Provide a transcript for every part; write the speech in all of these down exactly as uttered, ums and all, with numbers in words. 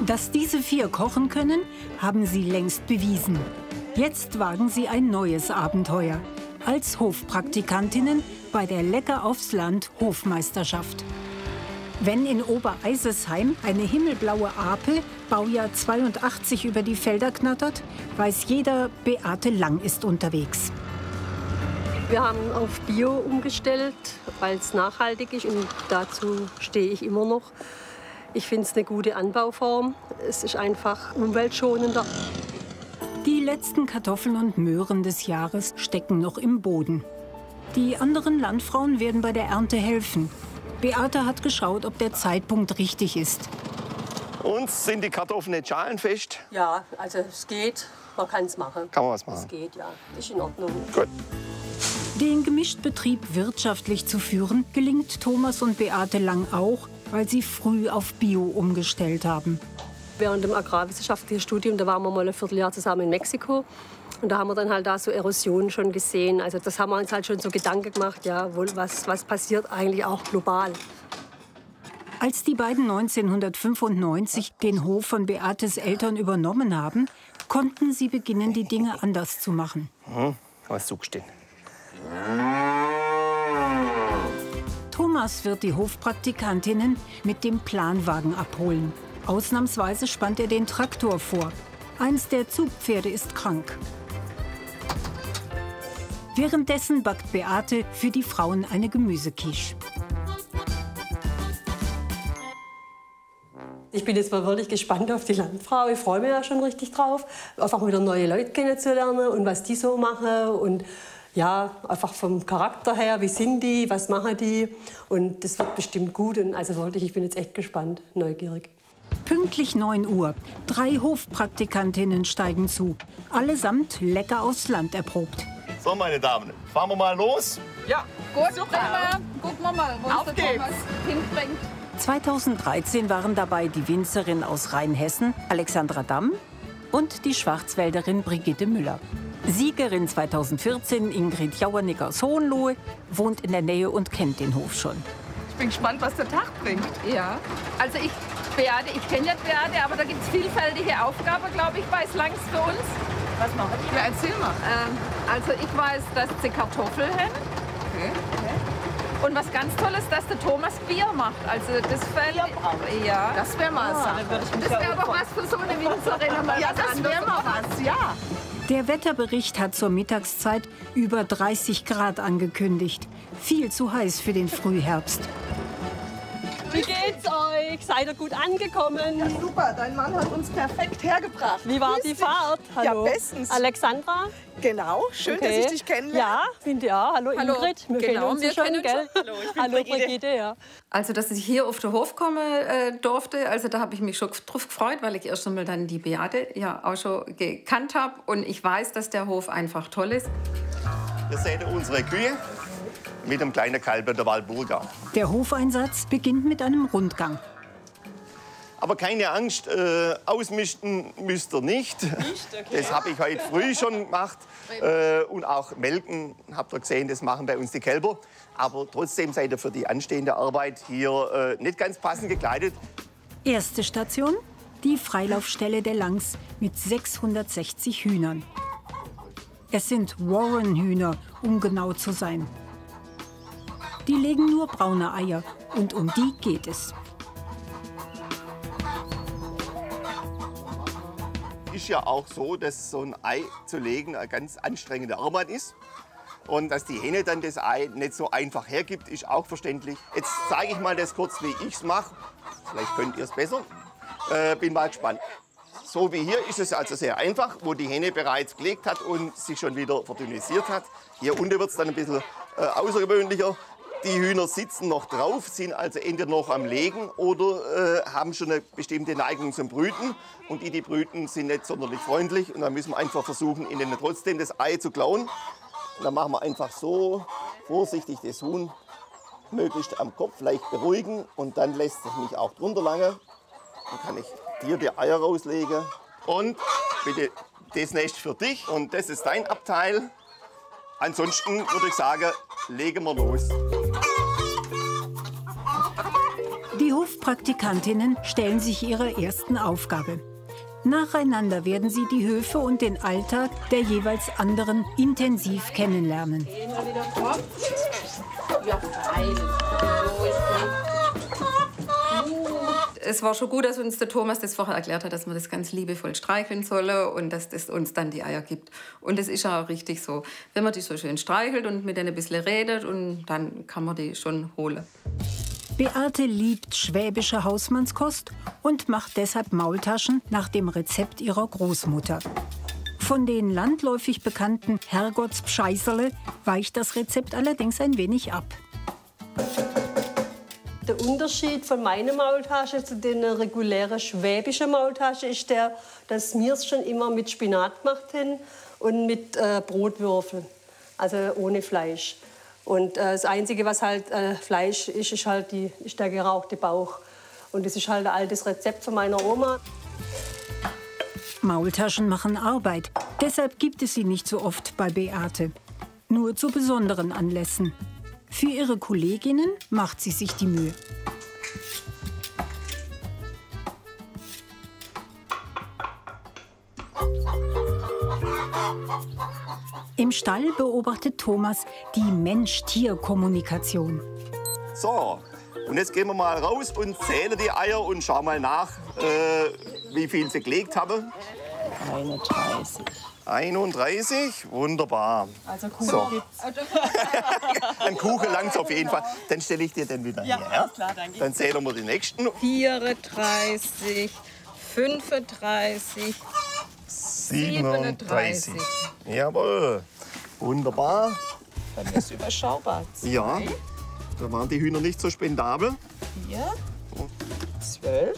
Dass diese vier kochen können, haben sie längst bewiesen. Jetzt wagen sie ein neues Abenteuer. Als Hofpraktikantinnen bei der Lecker aufs Land Hofmeisterschaft. Wenn in Obereisesheim eine himmelblaue Ape, Baujahr zweiundachtzig, über die Felder knattert, weiß jeder, Beate Lang ist unterwegs. Wir haben auf Bio umgestellt, weil es nachhaltig ist, und dazu stehe ich immer noch. Ich finde es eine gute Anbauform. Es ist einfach umweltschonender. Die letzten Kartoffeln und Möhren des Jahres stecken noch im Boden. Die anderen Landfrauen werden bei der Ernte helfen. Beate hat geschaut, ob der Zeitpunkt richtig ist. Uns sind die Kartoffeln nicht schalenfest. Ja, also es geht. Man kann es machen. Kann man was machen? Es geht, ja. Ist in Ordnung. Gut. Den Gemischtbetrieb wirtschaftlich zu führen, gelingt Thomas und Beate Lang auch, weil sie früh auf Bio umgestellt haben. Während dem agrarwissenschaftlichen Studium, da waren wir mal ein Vierteljahr zusammen in Mexiko. Und da haben wir dann halt da so Erosion schon gesehen. Also das haben wir uns halt schon so Gedanken gemacht, ja, was, was passiert eigentlich auch global. Als die beiden neunzehnhundertfünfundneunzig den Hof von Beates Eltern übernommen haben, konnten sie beginnen, die Dinge anders zu machen. Hm, was suchst du denn? Thomas wird die Hofpraktikantinnen mit dem Planwagen abholen. Ausnahmsweise spannt er den Traktor vor. Eins der Zugpferde ist krank. Währenddessen backt Beate für die Frauen eine Gemüsequiche. Ich bin jetzt mal wirklich gespannt auf die Landfrau. Ich freue mich ja schon richtig drauf, einfach wieder neue Leute kennenzulernen und was die so machen. Und ja, einfach vom Charakter her, wie sind die, was machen die. Und das wird bestimmt gut. Und also wirklich, ich bin jetzt echt gespannt, neugierig. Pünktlich neun Uhr. Drei Hofpraktikantinnen steigen zu. Allesamt lecker aufs Land erprobt. So, meine Damen, fahren wir mal los? Ja, gut, super. Gucken wir mal, wo uns der Thomas hinbringt. zweitausenddreizehn waren dabei die Winzerin aus Rheinhessen, Alexandra Damm, und die Schwarzwälderin Brigitte Müller. Siegerin zweitausendvierzehn, Ingrid Jauernick aus Hohenlohe, wohnt in der Nähe und kennt den Hof schon. Ich bin gespannt, was der Tag bringt. Ja, also ich, Beate, ich kenne ja Beate, aber da gibt es vielfältige Aufgaben, glaube ich, bei Slangs für uns. Was machen wir? Ja, erzähl mal. Ähm, also ich weiß, dass sie Kartoffeln haben. Okay. Okay. Und was ganz Tolles, dass der Thomas Bier macht. Also das fällt. Ja. Das wäre mal was. Das wäre doch was für so eine Winzerin. Mal ja, das wäre mal was, ja. Der Wetterbericht hat zur Mittagszeit über dreißig Grad angekündigt. Viel zu heiß für den Frühherbst. Wie geht's euch? Seid ihr gut angekommen? Ja, super. Dein Mann hat uns perfekt hergebracht. Wie war die Fahrt? Hallo. Ja, bestens. Alexandra? Genau. Schön, Okay. dass ich dich kennenlerne. Ja, finde ich auch. Hallo, Hallo. Ingrid. Wir Genau, kennen uns wir schon, kennen uns gell? schon. Hallo, ich bin Hallo, Brigitte. Brigitte, ja. Also, dass ich hier auf den Hof kommen äh, durfte, also da habe ich mich schon drauf gefreut, weil ich erst einmal dann die Beate ja auch schon gekannt habe. Und ich weiß, dass der Hof einfach toll ist. Ihr seht unsere Kühe mit einem kleinen Kalb der Walburga. Der Hofeinsatz beginnt mit einem Rundgang. Aber keine Angst, äh, ausmisten müsst ihr nicht. nicht? Okay. Das habe ich heute früh schon gemacht. Äh, und auch melken, habt ihr gesehen, das machen bei uns die Kälber. Aber trotzdem seid ihr für die anstehende Arbeit hier äh, nicht ganz passend gekleidet. Erste Station, die Freilaufstelle der Langs mit sechshundertsechzig Hühnern. Es sind Warren-Hühner, um genau zu sein. Die legen nur braune Eier und um die geht es. Ist ja auch so, dass so ein Ei zu legen eine ganz anstrengende Arbeit ist. Und dass die Henne dann das Ei nicht so einfach hergibt, ist auch verständlich. Jetzt zeige ich mal das kurz, wie ich es mache. Vielleicht könnt ihr es besser. Äh, bin mal gespannt. So wie hier ist es also sehr einfach, wo die Henne bereits gelegt hat und sich schon wieder verdünnisiert hat. Hier unten wird es dann ein bisschen äh, außergewöhnlicher. Die Hühner sitzen noch drauf, sind also entweder noch am Legen oder äh, haben schon eine bestimmte Neigung zum Brüten. Und die, die brüten, sind nicht sonderlich freundlich. Und dann müssen wir einfach versuchen, ihnen trotzdem das Ei zu klauen. Und dann machen wir einfach so vorsichtig das Huhn möglichst am Kopf leicht beruhigen. Und dann lässt es mich auch drunter lange. Dann kann ich dir die Eier rauslegen. Und bitte das Nest für dich. Und das ist dein Abteil. Ansonsten würde ich sagen, legen wir los. Die Hofpraktikantinnen stellen sich ihrer ersten Aufgabe. Nacheinander werden sie die Höfe und den Alltag der jeweils anderen intensiv kennenlernen. Es war schon gut, dass uns der Thomas das vorher erklärt hat, dass man das ganz liebevoll streicheln solle und dass das uns dann die Eier gibt. Und das ist ja auch richtig so. Wenn man die so schön streichelt und mit denen ein bisschen redet, und dann kann man die schon holen. Beate liebt schwäbische Hausmannskost und macht deshalb Maultaschen nach dem Rezept ihrer Großmutter. Von den landläufig bekannten Herrgottspscheißerle weicht das Rezept allerdings ein wenig ab. Der Unterschied von meiner Maultasche zu den regulären schwäbischen Maultasche ist der, dass wir es schon immer mit Spinat gemacht haben und mit äh, Brotwürfeln, also ohne Fleisch. Und äh, das Einzige, was halt äh, Fleisch ist, ist, halt die, ist der gerauchte Bauch. Und das ist halt ein altes Rezept von meiner Oma. Maultaschen machen Arbeit. Deshalb gibt es sie nicht so oft bei Beate. Nur zu besonderen Anlässen. Für ihre Kolleginnen macht sie sich die Mühe. Im Stall beobachtet Thomas die Mensch-Tier-Kommunikation. So, und jetzt gehen wir mal raus und zählen die Eier und schauen mal nach, äh, wie viel sie gelegt haben. einunddreißig. einunddreißig, wunderbar. Also Kuchen so. gibt's. Ein Kuchen langt's auf jeden Fall. Dann stelle ich dir den wieder Ja, hierher. alles klar, danke. Dann zählen wir die nächsten. vierunddreißig, fünfunddreißig, siebenunddreißig. Jawohl, wunderbar. Dann ist überschaubar. Ja, da waren die Hühner nicht so spendabel. vier, zwölf,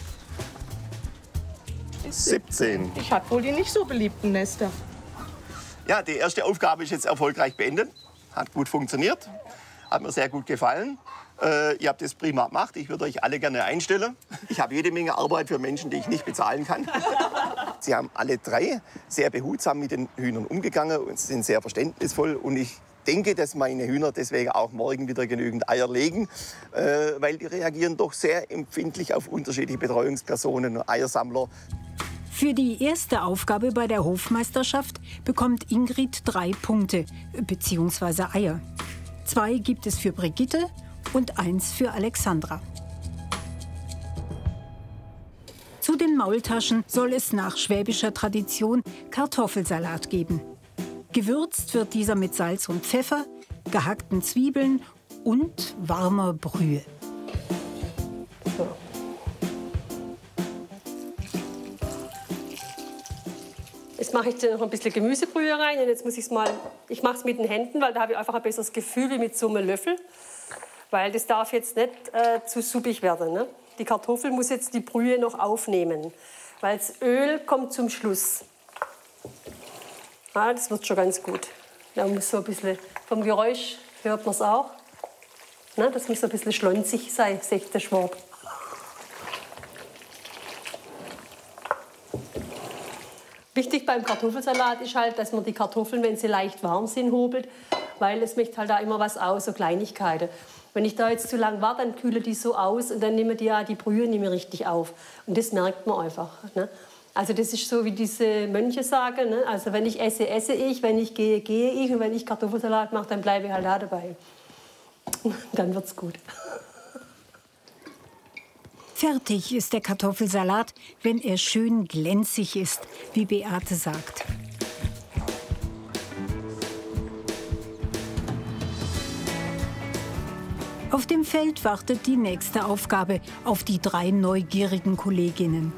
siebzehn. Ich hatte wohl die nicht so beliebten Nester. Ja, die erste Aufgabe ist jetzt erfolgreich beendet. Hat gut funktioniert. Hat mir sehr gut gefallen. Äh, ihr habt das prima gemacht. Ich würde euch alle gerne einstellen. Ich habe jede Menge Arbeit für Menschen, die ich nicht bezahlen kann. Sie haben alle drei sehr behutsam mit den Hühnern umgegangen und sind sehr verständnisvoll. Und ich denke, dass meine Hühner deswegen auch morgen wieder genügend Eier legen, äh, weil die reagieren doch sehr empfindlich auf unterschiedliche Betreuungspersonen und Eiersammler. Für die erste Aufgabe bei der Hofmeisterschaft bekommt Ingrid drei Punkte, bzw. Eier. Zwei gibt es für Brigitte und eins für Alexandra. Zu den Maultaschen soll es nach schwäbischer Tradition Kartoffelsalat geben. Gewürzt wird dieser mit Salz und Pfeffer, gehackten Zwiebeln und warmer Brühe. So. Jetzt mache ich da noch ein bisschen Gemüsebrühe rein. Und jetzt muss ich's mal, ich mache es mit den Händen, weil da habe ich einfach ein besseres Gefühl wie mit so einem Löffel. Weil das darf jetzt nicht äh, zu suppig werden. Ne? Die Kartoffel muss jetzt die Brühe noch aufnehmen. Weil das Öl kommt zum Schluss. Ja, das wird schon ganz gut. Da muss so ein bisschen, vom Geräusch hört man es auch. Ne? Das muss so ein bisschen schlonzig sein, sagt der Schwab. Wichtig beim Kartoffelsalat ist halt, dass man die Kartoffeln, wenn sie leicht warm sind, hobelt, weil es macht halt da immer was aus, so Kleinigkeiten. Wenn ich da jetzt zu lang warte, dann kühle die so aus und dann nehmen die ja die Brühe nicht mehr richtig auf. Und das merkt man einfach. Ne? Also das ist so, wie diese Mönche sagen, ne? Also wenn ich esse, esse ich, wenn ich gehe, gehe ich und wenn ich Kartoffelsalat mache, dann bleibe ich halt da dabei. Dann wird's gut. Fertig ist der Kartoffelsalat, wenn er schön glänzig ist, wie Beate sagt. Auf dem Feld wartet die nächste Aufgabe auf die drei neugierigen Kolleginnen.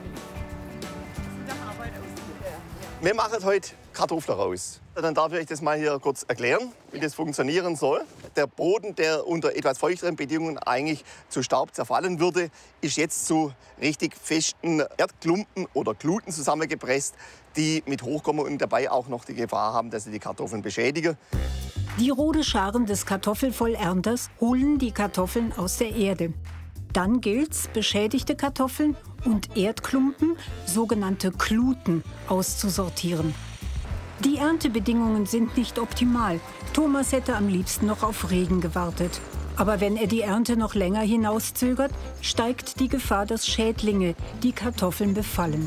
Wir machen heute Kartoffeln raus. Dann darf ich euch das mal hier kurz erklären, wie das funktionieren soll. Der Boden, der unter etwas feuchteren Bedingungen eigentlich zu Staub zerfallen würde, ist jetzt zu richtig festen Erdklumpen oder Gluten zusammengepresst, die mit hochkommen und dabei auch noch die Gefahr haben, dass sie die Kartoffeln beschädigen. Die rote Scharen des Kartoffelvollernters holen die Kartoffeln aus der Erde. Dann gilt's, beschädigte Kartoffeln und Erdklumpen, sogenannte Kluten, auszusortieren. Die Erntebedingungen sind nicht optimal. Thomas hätte am liebsten noch auf Regen gewartet. Aber wenn er die Ernte noch länger hinauszögert, steigt die Gefahr, dass Schädlinge die Kartoffeln befallen.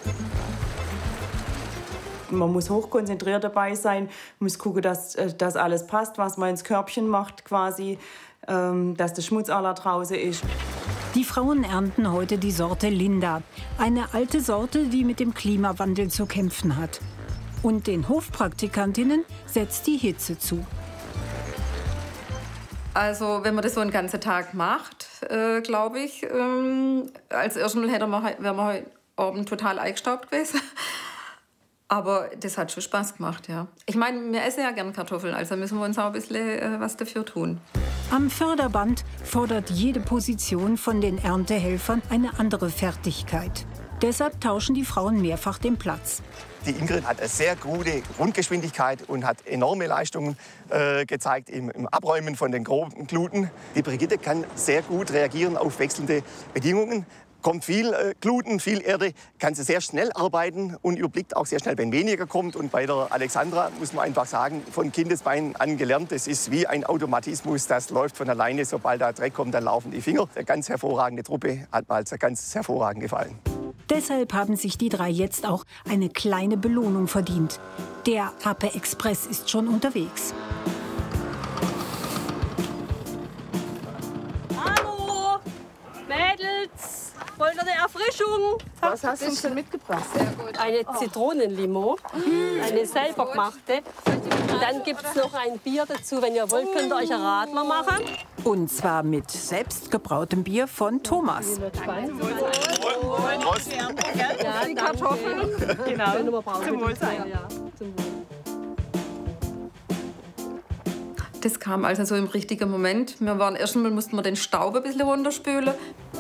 Man muss hochkonzentriert dabei sein, muss gucken, dass das alles passt, was man ins Körbchen macht quasi, dass der Schmutz aller draußen ist. Die Frauen ernten heute die Sorte Linda, eine alte Sorte, die mit dem Klimawandel zu kämpfen hat. Und den Hofpraktikantinnen setzt die Hitze zu. Also wenn man das so einen ganzen Tag macht, äh, glaube ich, ähm, als erstes Mal wäre man heute Abend total eingestaubt gewesen. Aber das hat schon Spaß gemacht, ja. Ich meine, wir essen ja gern Kartoffeln, also müssen wir uns auch ein bisschen äh, was dafür tun. Am Förderband fordert jede Position von den Erntehelfern eine andere Fertigkeit. Deshalb tauschen die Frauen mehrfach den Platz. Die Ingrid hat eine sehr gute Grundgeschwindigkeit und hat enorme Leistungen äh, gezeigt im, im Abräumen von den groben Gluten. Die Brigitte kann sehr gut reagieren auf wechselnde Bedingungen. Kommt viel äh, Gluten, viel Erde, kann sie sehr schnell arbeiten und überblickt auch sehr schnell, wenn weniger kommt. Und bei der Alexandra muss man einfach sagen, von Kindesbeinen an gelernt, das ist wie ein Automatismus, das läuft von alleine. Sobald da Dreck kommt, dann laufen die Finger. Eine ganz hervorragende Truppe, hat mir also ganz hervorragend gefallen. Deshalb haben sich die drei jetzt auch eine kleine Belohnung verdient. Der Ape Express ist schon unterwegs. Hallo, Mädels! Wollt ihr eine Erfrischung? Was hast du uns denn mitgebracht? Sehr gut. Eine Zitronenlimo, eine selber gemachte. Und dann gibt es noch ein Bier dazu. Wenn ihr wollt, könnt ihr euch einen Radler machen. Und zwar mit selbstgebrautem Bier von Thomas. Prost. Ja, die Kartoffeln. Genau. Zum Wohlsein. Ja, zum Wohl. Das kam also so im richtigen Moment. Wir waren erst einmal mussten wir den Staub ein bisschen runterspülen.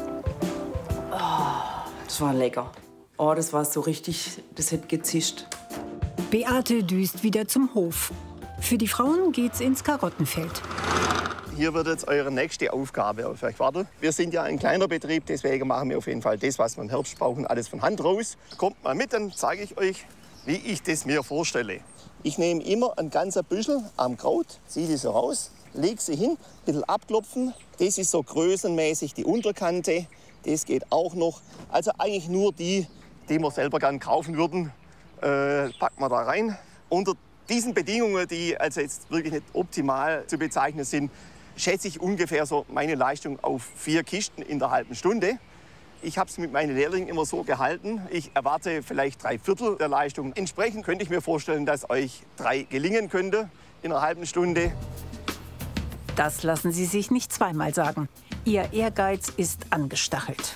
Das war lecker. Oh, das war so richtig, das hätte gezischt. Beate düst wieder zum Hof. Für die Frauen geht's ins Karottenfeld. Hier wird jetzt eure nächste Aufgabe auf euch warten. Wir sind ja ein kleiner Betrieb, deswegen machen wir auf jeden Fall das, was wir im Herbst brauchen, alles von Hand raus. Kommt mal mit, dann zeige ich euch, wie ich das mir vorstelle. Ich nehme immer ein ganzer Büschel am Kraut, ziehe die so raus, lege sie hin, ein bisschen abklopfen. Das ist so größenmäßig die Unterkante. Das geht auch noch. Also eigentlich nur die, die wir selber gern kaufen würden, äh, packen wir da rein. Unter diesen Bedingungen, die also jetzt wirklich nicht optimal zu bezeichnen sind, schätze ich ungefähr so meine Leistung auf vier Kisten in der halben Stunde. Ich habe es mit meinen Lehrlingen immer so gehalten. Ich erwarte vielleicht drei Viertel der Leistung. Entsprechend könnte ich mir vorstellen, dass euch drei gelingen könnte in einer halben Stunde. Das lassen Sie sich nicht zweimal sagen. Ihr Ehrgeiz ist angestachelt.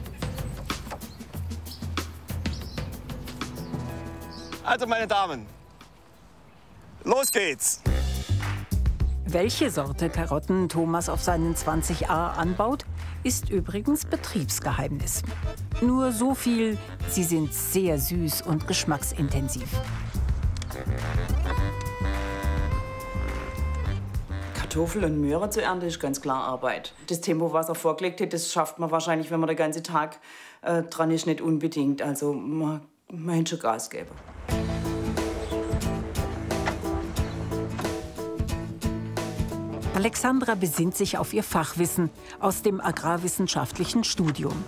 Also, meine Damen, los geht's! Welche Sorte Karotten Thomas auf seinen zwanzig a anbaut, ist übrigens Betriebsgeheimnis. Nur so viel, sie sind sehr süß und geschmacksintensiv. Kartoffeln und Möhren zu ernten ist ganz klar Arbeit. Das Tempo, was er vorgelegt hat, das schafft man wahrscheinlich, wenn man den ganzen Tag äh, dran ist, nicht unbedingt. Also man, man hätte schon Gas geben. Alexandra besinnt sich auf ihr Fachwissen aus dem agrarwissenschaftlichen Studium.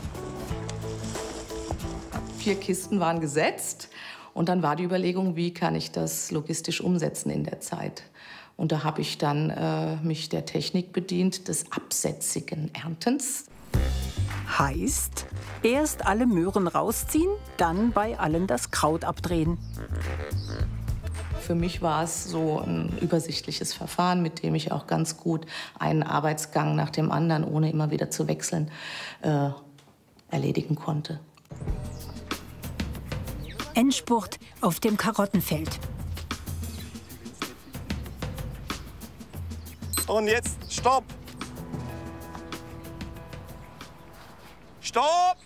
Vier Kisten waren gesetzt und dann war die Überlegung, wie kann ich das logistisch umsetzen in der Zeit. Und da habe ich dann äh, mich der Technik bedient des absätzigen Erntens. Heißt, erst alle Möhren rausziehen, dann bei allen das Kraut abdrehen. Für mich war es so ein übersichtliches Verfahren, mit dem ich auch ganz gut einen Arbeitsgang nach dem anderen, ohne immer wieder zu wechseln, äh, erledigen konnte. Endspurt auf dem Karottenfeld. Und jetzt Stopp! Stopp!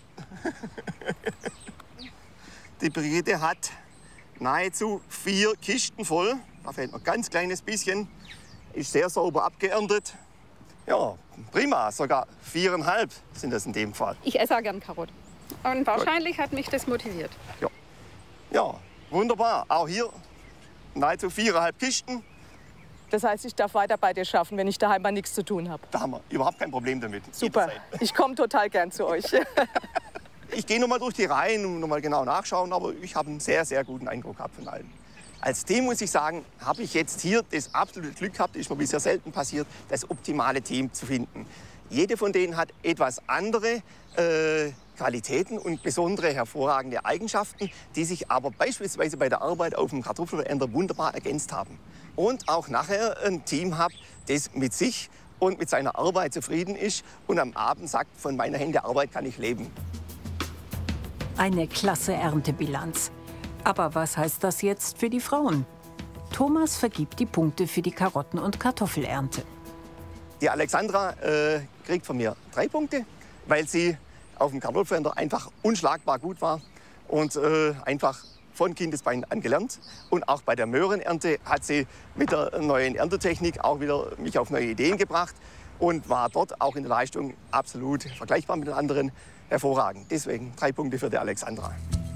Die Brigitte hat nahezu vier Kisten voll. Da fehlt noch ein ganz kleines bisschen. Ist sehr sauber abgeerntet. Ja, prima. Sogar viereinhalb sind das in dem Fall. Ich esse auch gern Karotten. Und wahrscheinlich hat mich das motiviert. Ja, ja, wunderbar. Auch hier nahezu viereinhalb Kisten. Das heißt, ich darf weiter bei dir schaffen, wenn ich daheim mal nichts zu tun habe. Da haben wir überhaupt kein Problem damit. Super, Jederzeit. ich komme total gern zu euch. Ich gehe noch mal durch die Reihen und noch mal genau nachschauen, aber ich habe einen sehr, sehr guten Eindruck gehabt von allen. Als Team muss ich sagen, habe ich jetzt hier das absolute Glück gehabt, ist mir bisher selten passiert, das optimale Team zu finden. Jede von denen hat etwas andere äh, Qualitäten und besondere hervorragende Eigenschaften, die sich aber beispielsweise bei der Arbeit auf dem Kartoffelernter wunderbar ergänzt haben. Und auch nachher ein Team habe, das mit sich und mit seiner Arbeit zufrieden ist und am Abend sagt, von meiner Hände Arbeit kann ich leben. Eine klasse Erntebilanz. Aber was heißt das jetzt für die Frauen? Thomas vergibt die Punkte für die Karotten- und Kartoffelernte. Die Alexandra äh, kriegt von mir drei Punkte, weil sie auf dem Kartoffelernter einfach unschlagbar gut war und äh, einfach von Kindesbeinen an gelernt. Und auch bei der Möhrenernte hat sie mit der neuen Erntetechnik auch wieder mich auf neue Ideen gebracht und war dort auch in der Leistung absolut vergleichbar mit den anderen. Hervorragend. Deswegen drei Punkte für die Alexandra.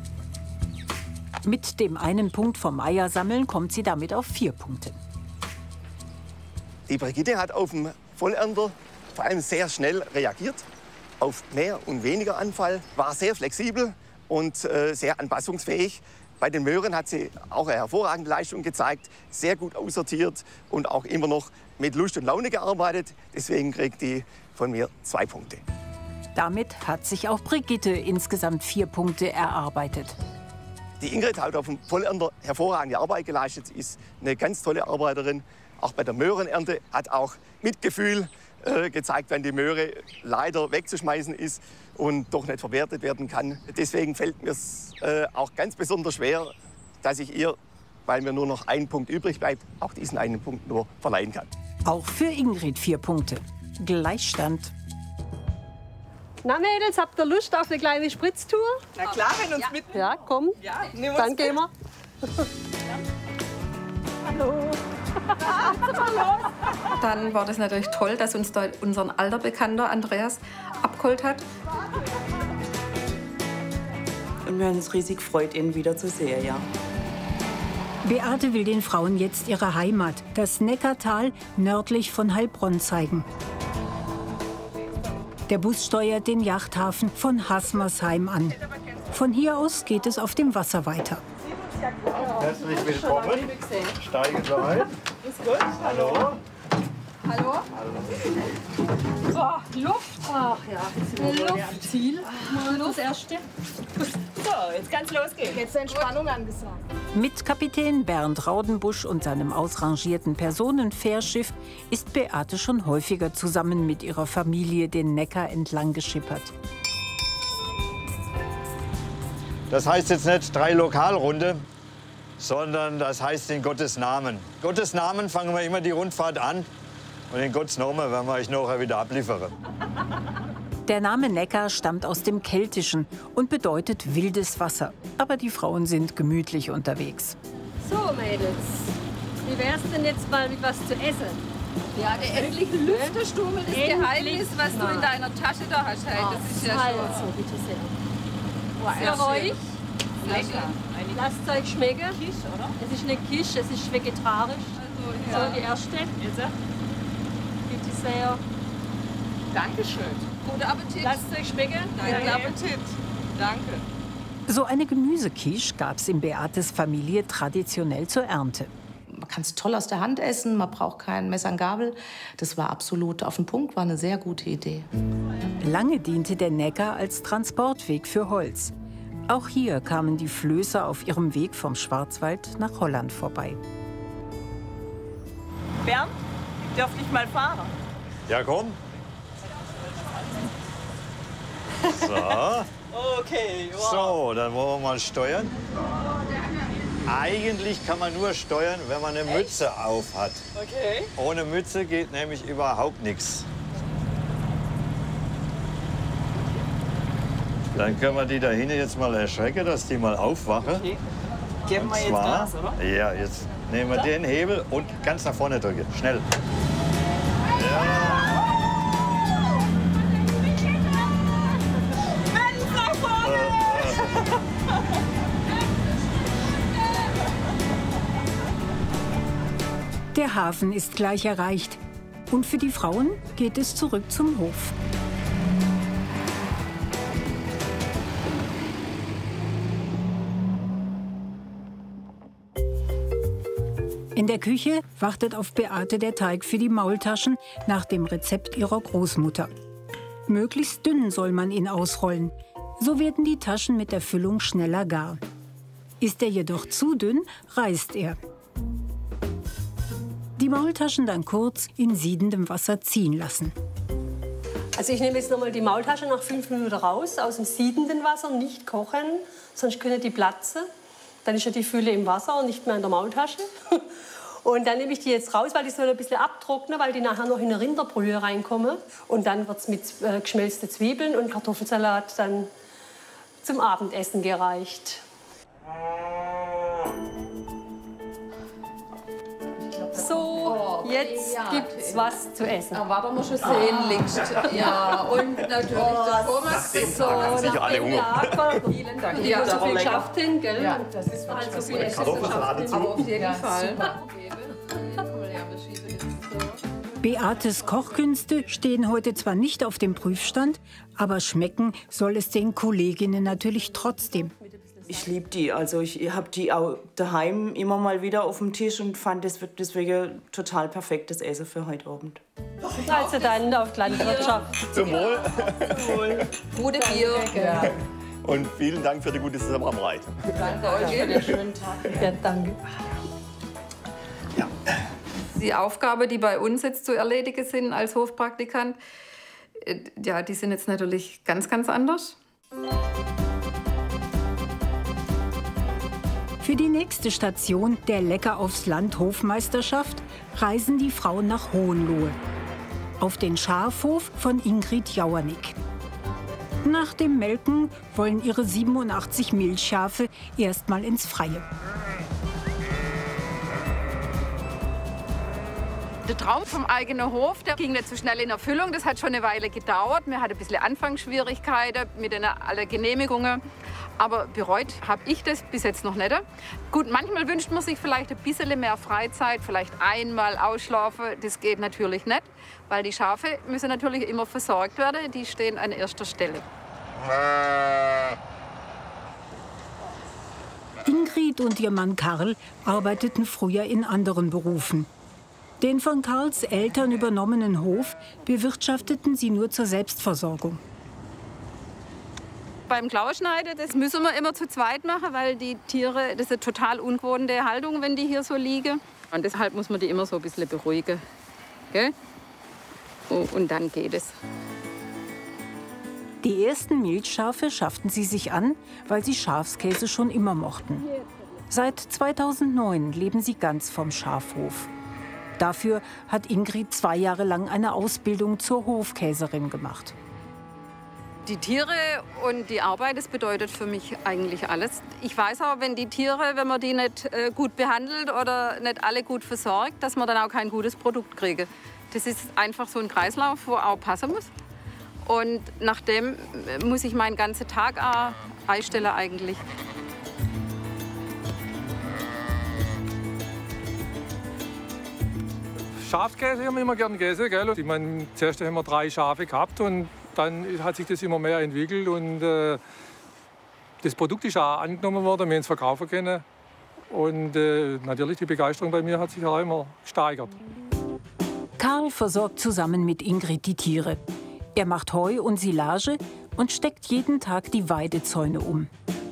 Mit dem einen Punkt vom Eiersammeln kommt sie damit auf vier Punkte. Die Brigitte hat auf dem Vollernter vor allem sehr schnell reagiert auf mehr und weniger Anfall, war sehr flexibel und äh, sehr anpassungsfähig. Bei den Möhren hat sie auch eine hervorragende Leistung gezeigt, sehr gut aussortiert und auch immer noch mit Lust und Laune gearbeitet. Deswegen kriegt die von mir zwei Punkte. Damit hat sich auch Brigitte insgesamt vier Punkte erarbeitet. Die Ingrid hat auf dem Vollernter hervorragende Arbeit geleistet, ist eine ganz tolle Arbeiterin. Auch bei der Möhrenernte hat auch Mitgefühl äh, gezeigt, wenn die Möhre leider wegzuschmeißen ist und doch nicht verwertet werden kann. Deswegen fällt mir es äh, auch ganz besonders schwer, dass ich ihr, weil mir nur noch ein Punkt übrig bleibt, auch diesen einen Punkt nur verleihen kann. Auch für Ingrid vier Punkte. Gleichstand. Na Mädels, habt ihr Lust auf eine kleine Spritztour? Na klar, wenn uns ja. mit... Ja, komm. Ja, nehmen Dann gehen wir. Hallo. Dann war das natürlich toll, dass uns da unser alter Bekannter Andreas abgeholt hat. Und wir haben uns riesig gefreut, ihn wieder zu sehen, ja. Beate will den Frauen jetzt ihre Heimat, das Neckartal nördlich von Heilbronn, zeigen. Der Bus steuert den Yachthafen von Hasmersheim an. Von hier aus geht es auf dem Wasser weiter. Herzlich willkommen. Steigen Sie ein. Ist gut. Hallo. Hallo? Oh, Luft. Ach ja, Luft. Ziel. Mal los, erste. So, jetzt kann's losgehen. Jetzt Entspannung angesagt. Mit Kapitän Bernd Raudenbusch und seinem ausrangierten Personenfährschiff ist Beate schon häufiger zusammen mit ihrer Familie den Neckar entlang geschippert. Das heißt jetzt nicht drei Lokalrunde, sondern das heißt in Gottes Namen. Gottes Namen fangen wir immer die Rundfahrt an und in Gottes Namen werden wir euch nachher wieder abliefern. Der Name Neckar stammt aus dem Keltischen und bedeutet wildes Wasser. Aber die Frauen sind gemütlich unterwegs. So Mädels, wie wär's denn jetzt mal mit was zu essen? Ja, der endliche Lüfterstummel, das Endlich Geheimnis, was du mal. in deiner Tasche da hast. Hey, das ist ja schon... Also, bitte sehr. Boah, Für euch, lecker. lasst es euch schmecken. Kisch, oder? Es ist eine Quiche, es ist vegetarisch. Also, ja. So, die erste. Jetzt, Bitte sehr. Dankeschön. Guten Appetit. Lasst es euch schmecken. Guten Appetit. Danke. So eine Gemüsequiche gab es in Beates Familie traditionell zur Ernte. Man kann es toll aus der Hand essen, man braucht kein Messer und Gabel. Das war absolut auf den Punkt, war eine sehr gute Idee. Lange diente der Neckar als Transportweg für Holz. Auch hier kamen die Flößer auf ihrem Weg vom Schwarzwald nach Holland vorbei. Bernd, ich darf nicht mal fahren. Ja, komm. So. Okay, wow. So, dann wollen wir mal steuern. Eigentlich kann man nur steuern, wenn man eine Mütze auf hat. Okay. Ohne Mütze geht nämlich überhaupt nichts. Dann können wir die da hinten jetzt mal erschrecken, dass die mal aufwachen. Okay. Geben wir jetzt Zwar- Gas, oder? Ja, jetzt nehmen wir den Hebel und ganz nach vorne drücken. Schnell. Ja. Der Hafen ist gleich erreicht. Und für die Frauen geht es zurück zum Hof. In der Küche wartet auf Beate der Teig für die Maultaschen nach dem Rezept ihrer Großmutter. Möglichst dünn soll man ihn ausrollen. So werden die Taschen mit der Füllung schneller gar. Ist er jedoch zu dünn, reißt er. Die Maultaschen dann kurz in siedendem Wasser ziehen lassen. Also ich nehme jetzt noch mal die Maultasche nach fünf Minuten raus aus dem siedenden Wasser, nicht kochen, sonst können die platzen. Dann ist ja die Fülle im Wasser und nicht mehr in der Maultasche. Und dann nehme ich die jetzt raus, weil die soll ein bisschen abtrocknen, weil die nachher noch in eine Rinderbrühe reinkommen. Und dann wird es mit äh, geschmelzten Zwiebeln und Kartoffelsalat dann zum Abendessen gereicht. So, jetzt gibt's was zu essen. Aber da muss schon sehen, links. Ja, und natürlich der Thomas. So, nach alle Hunger. Vielen Dank. Ja, so viel geschafft hin, gell? Ja, das ist also viel Essen Kartoffelsalat geschafft. aber auf jeden Ja, Fall. Beates Kochkünste stehen heute zwar nicht auf dem Prüfstand, aber schmecken soll es den Kolleginnen natürlich trotzdem. Ich liebe die. Also ich habe die auch daheim immer mal wieder auf dem Tisch und fand, das wird deswegen total perfektes Essen für heute Abend. Also dann auf die Landwirtschaft. Zum Wohl. Zum Wohl. Gute Bier. Ja. Und vielen Dank für die gute Zusammenarbeit. Danke euch für den schönen Tag. Ja, danke. Ja. Die Aufgaben, die bei uns jetzt zu erledigen sind als Hofpraktikant, ja, die sind jetzt natürlich ganz, ganz anders. Für die nächste Station der Lecker aufs Land Hofmeisterschaft reisen die Frauen nach Hohenlohe. Auf den Schafhof von Ingrid Jauernick. Nach dem Melken wollen ihre siebenundachtzig Milchschafe erst mal ins Freie. Der Traum vom eigenen Hof, der ging nicht so schnell in Erfüllung. Das hat schon eine Weile gedauert. Wir hatten ein bisschen Anfangsschwierigkeiten mit den alle Genehmigungen. Aber bereut habe ich das bis jetzt noch nicht. Gut, manchmal wünscht man sich vielleicht ein bisschen mehr Freizeit, vielleicht einmal ausschlafen. Das geht natürlich nicht, weil die Schafe müssen natürlich immer versorgt werden. Die stehen an erster Stelle. Ingrid und ihr Mann Karl arbeiteten früher in anderen Berufen. Den von Karls Eltern übernommenen Hof bewirtschafteten sie nur zur Selbstversorgung. Beim Klauschneiden, das müssen wir immer zu zweit machen, weil die Tiere, das ist eine total ungewohnte Haltung, wenn die hier so liegen. Und deshalb muss man die immer so ein bisschen beruhigen. Gell? Und dann geht es. Die ersten Milchschafe schafften sie sich an, weil sie Schafskäse schon immer mochten. Seit zweitausendneun leben sie ganz vom Schafhof. Dafür hat Ingrid zwei Jahre lang eine Ausbildung zur Hofkäserin gemacht. Die Tiere und die Arbeit, das bedeutet für mich eigentlich alles. Ich weiß auch, wenn die Tiere, wenn man die nicht äh, gut behandelt oder nicht alle gut versorgt, dass man dann auch kein gutes Produkt kriege. Das ist einfach so ein Kreislauf, wo auch passen muss. Und nach dem muss ich meinen ganzen Tag auch einstellen eigentlich. Schafskäse haben wir immer gerne gegessen, gell? Ich meine, zuerst haben wir drei Schafe gehabt und dann hat sich das immer mehr entwickelt und äh, das Produkt ist auch angenommen worden, wir haben es verkaufen können. Und äh, natürlich die Begeisterung bei mir hat sich auch immer gesteigert. Karl versorgt zusammen mit Ingrid die Tiere. Er macht Heu und Silage und steckt jeden Tag die Weidezäune um.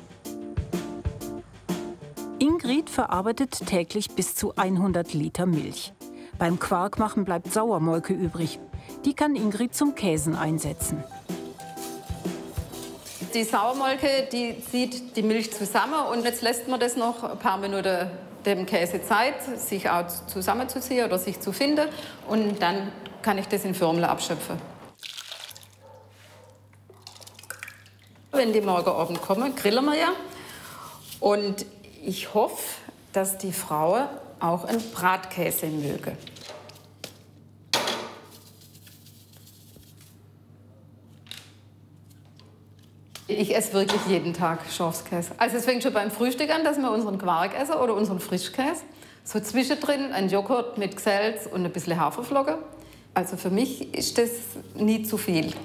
Ingrid verarbeitet täglich bis zu hundert Liter Milch. Beim Quarkmachen bleibt Sauermolke übrig. Die kann Ingrid zum Käsen einsetzen. Die Sauermolke, die zieht die Milch zusammen und jetzt lässt man das noch ein paar Minuten dem Käse Zeit, sich auch zusammenzuziehen oder sich zu finden. Und dann kann ich das in Förmle abschöpfen. Wenn die morgen Abend kommen, grillen wir ja. Und ich hoffe, dass die Frauen auch einen Bratkäse mögen. Ich esse wirklich jeden Tag Schafskäse. Also es fängt schon beim Frühstück an, dass wir unseren Quark essen oder unseren Frischkäse. So zwischendrin ein Joghurt mit Geselz und ein bisschen Haferflocken. Also für mich ist das nie zu viel.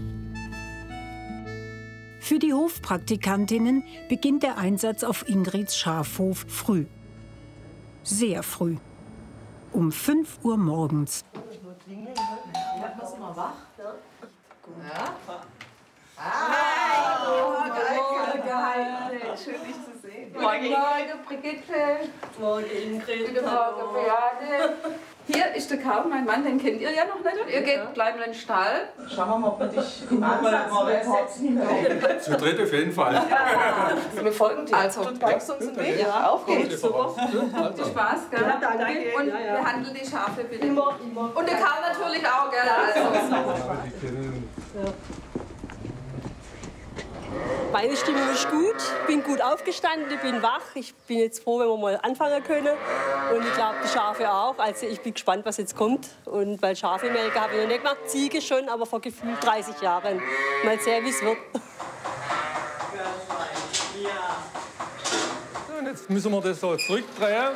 Für die Hofpraktikantinnen beginnt der Einsatz auf Ingrids Schafhof früh. Sehr früh. Um fünf Uhr morgens. Bist du mal wach? Ja. Hi! Oh, geil. Schön, dich zu sehen. Guten Morgen, Brigitte. Morgen, Ingrid. Guten Morgen, Beate. Hier ist der Karl, mein Mann, den kennt ihr ja noch nicht. Und ihr geht bleiben in den Stall. Schauen wir mal, ob wir dich im Ansatz setzen. Zu dritt auf jeden Fall. Ja. Wir folgen dir. Also, Du zeigst uns den Weg. Ja, auf geht's. Super. Viel Spaß, gell? Ja, danke. Und Ja, ja. behandle die Schafe bitte. Immer, immer. Und der Karl natürlich auch, gell? Also. Ja. Meine Stimmung ist gut, ich bin gut aufgestanden, ich bin wach. Ich bin jetzt froh, wenn wir mal anfangen können. Und ich glaube, die Schafe auch. Also ich bin gespannt, was jetzt kommt. Und weil Schafe melken habe ich noch nicht gemacht, Ziege schon, aber vor gefühlt dreißig Jahren. Mal sehen, wie es wird. Und jetzt müssen wir das so zurückdrehen,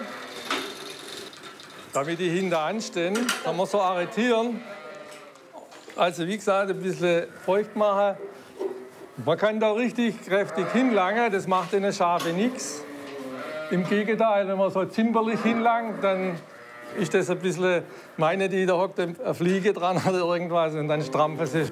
damit die hinten anstehen. Kann man so arretieren. Also wie gesagt, ein bisschen feucht machen. Man kann da richtig kräftig hinlangen, das macht den Schafe nichts. Im Gegenteil, wenn man so zimperlich hinlangt, dann ist das ein bisschen, meine die, da hockt eine Fliege dran oder irgendwas und dann strampfen sie.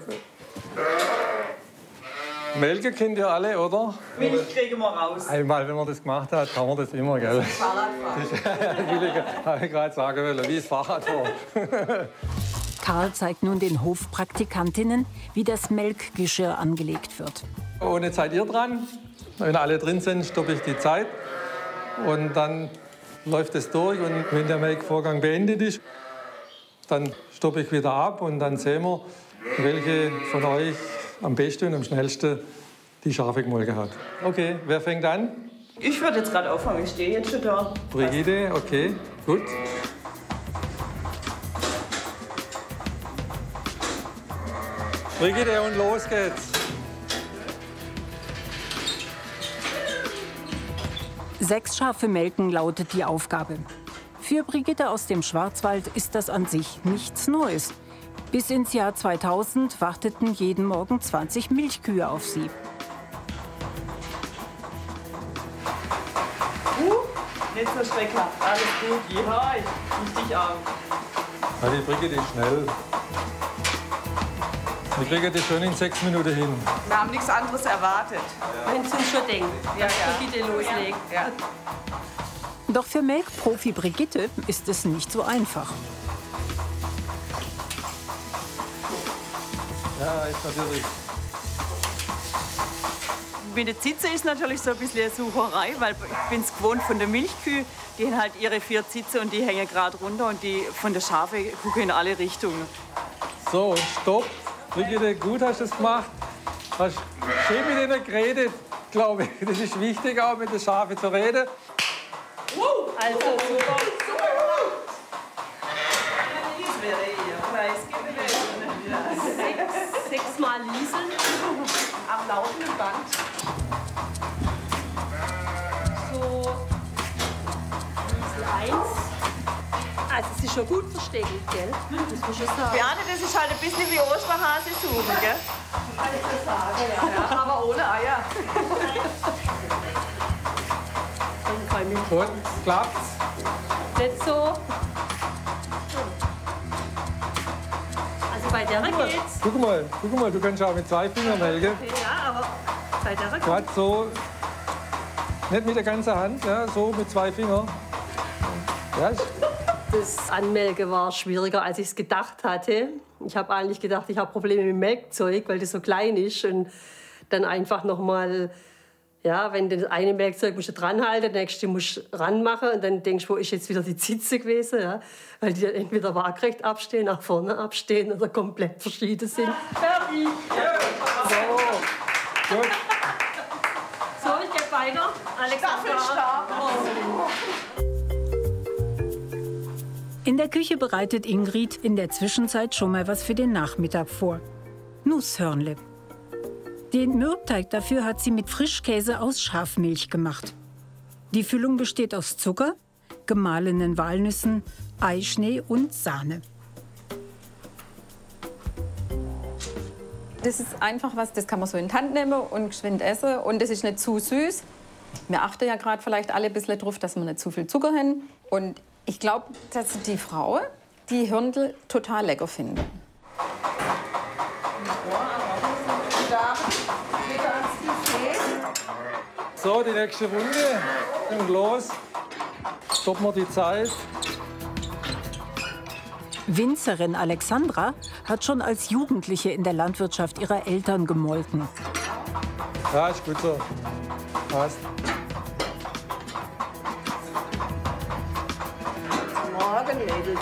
Melken kennt ihr alle, oder? Milch kriegen wir raus. Einmal, wenn man das gemacht hat, kann man das immer, gell? Fahrradfahren. Will ich, habe ich gerade sagen wollen, wie das Fahrradfahren. Karl zeigt nun den Hofpraktikantinnen, wie das Melkgeschirr angelegt wird. Und jetzt seid ihr dran. Wenn alle drin sind, stoppe ich die Zeit. Und dann läuft es durch. Und wenn der Melkvorgang beendet ist, dann stoppe ich wieder ab. Und dann sehen wir, welche von euch am besten und am schnellsten die Schafe gemolken hat. Okay, wer fängt an? Ich würde jetzt gerade aufhören, ich stehe jetzt schon da. Brigitte, okay, gut. Brigitte, und los geht's. Sechs Schafe melken lautet die Aufgabe. Für Brigitte aus dem Schwarzwald ist das an sich nichts Neues. Bis ins Jahr zweitausend warteten jeden Morgen zwanzig Milchkühe auf sie. Uh, nicht so schrecklich. Alles gut. Ja, ich, ich dich auch. Ja, die Brigitte ist schnell. Wir kriegen das schon in sechs Minuten hin. Wir haben nichts anderes erwartet. Wenn Sie uns schon denken, Ja, dass ja. Brigitte loslegt. Ja. Doch für Melkprofi Brigitte ist es nicht so einfach. Ja, ist natürlich. Mit der Zitze ist natürlich so ein bisschen eine Sucherei, weil ich bin es gewohnt von der Milchkühe. Die haben halt ihre vier Zitze und die hängen gerade runter und die von der Schafe gucken in alle Richtungen. So, und stopp. Brigitte, gut hast du es gemacht. Hast schön mit denen geredet, glaube ich. Das ist wichtig, auch mit den Schafen zu reden. Also super. Sechs, sechsmal lieseln. Am laufenden Band. So. Liesel eins. Also es ist schon gut versteckt, gell? Das muss ich schon sagen. Beate, das ist halt ein bisschen wie Osterhase suchen, gell? Kann ich das sagen, ja. Ja, aber ohne Eier. Dann kann ich Gut, klappt's. nicht so. Also bei der geht's. Guck mal, guck mal, du kannst auch mit zwei Fingern melken. Ja, aber bei der geht's. Gerade so, nicht mit der ganzen Hand, ja, so mit zwei Fingern. Ja, Das Anmelken war schwieriger, als ich es gedacht hatte. Ich habe eigentlich gedacht, ich habe Probleme mit dem Melkzeug, weil das so klein ist. Und dann einfach noch mal, ja, wenn das eine Melkzeug musst du dran halten, das nächste musst du ranmachen. Und dann denkst du, wo ist jetzt wieder die Zitze gewesen? Ja? Weil die dann entweder waagrecht abstehen, nach vorne abstehen oder komplett verschieden sind. Fertig! so. Gut. So, ich gebe weiter. Alexander. In der Küche bereitet Ingrid in der Zwischenzeit schon mal was für den Nachmittag vor. Nusshörnle. Den Mürbteig dafür hat sie mit Frischkäse aus Schafmilch gemacht. Die Füllung besteht aus Zucker, gemahlenen Walnüssen, Eischnee und Sahne. Das ist einfach was, das kann man so in die Hand nehmen und geschwind essen. Und das ist nicht zu süß. Wir achten ja gerade vielleicht alle ein bisschen darauf, dass wir nicht zu viel Zucker haben. Und ich glaube, dass die Frauen die Hirndl total lecker finden. So, die nächste Runde. Und los. Stoppen wir die Zeit. Winzerin Alexandra hat schon als Jugendliche in der Landwirtschaft ihrer Eltern gemolken. Ja, ist gut so. Passt. Morgen, Mädels.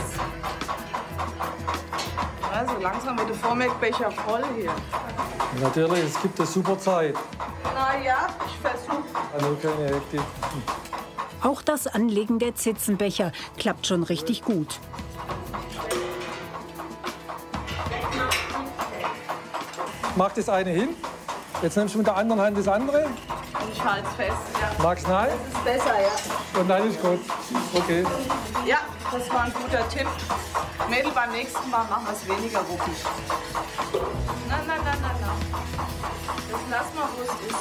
Also langsam wird der Vormerkbecher voll hier. Natürlich, es gibt eine super Zeit. Na ja, ich versuche. Also keine Hektik. Auch das Anlegen der Zitzenbecher klappt schon richtig gut. Mach das eine hin. Jetzt nimmst du mit der anderen Hand das andere. Ich halte es fest, ja. Magst du nein? Das ist besser, ja. Und dann ist gut. Okay. Ja, das war ein guter Tipp. Mädel, beim nächsten Mal machen wir es weniger ruckig. Nein, nein, nein, nein, nein. Das lass mal, wo es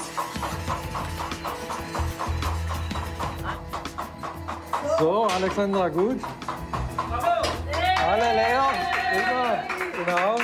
ist. So, Alexandra, gut. Bravo. Alle leer. Super. Genau.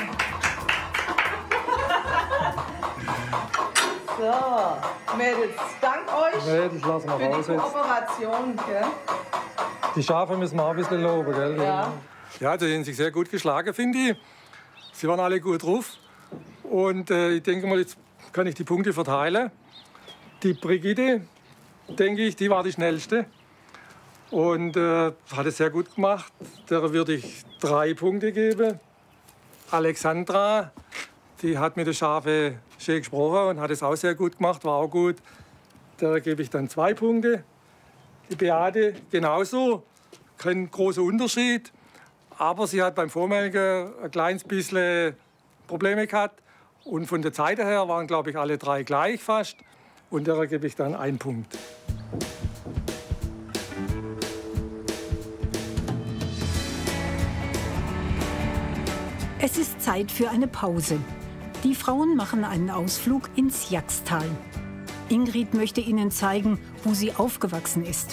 So, Mädels, dank euch Nee, das lassen wir für raus die jetzt. Kooperation. Gell? Die Schafe müssen wir auch ein bisschen loben, gell? Ja. Ja, sie haben sich sehr gut geschlagen, finde ich. Sie waren alle gut drauf. Und äh, ich denke mal, jetzt kann ich die Punkte verteilen. Die Brigitte, denke ich, die war die schnellste. Und äh, hat es sehr gut gemacht. Der würde ich drei Punkte geben. Alexandra, die hat mit den Schafen schön gesprochen und hat es auch sehr gut gemacht, war auch gut. Der gebe ich dann zwei Punkte. Die Beate genauso, kein großer Unterschied. Aber sie hat beim Vormelken ein kleines bisschen Probleme gehabt. Und von der Zeit her waren, glaube ich, alle drei gleich fast. Und der gebe ich dann einen Punkt. Es ist Zeit für eine Pause. Die Frauen machen einen Ausflug ins Jaxtal. Ingrid möchte ihnen zeigen, wo sie aufgewachsen ist.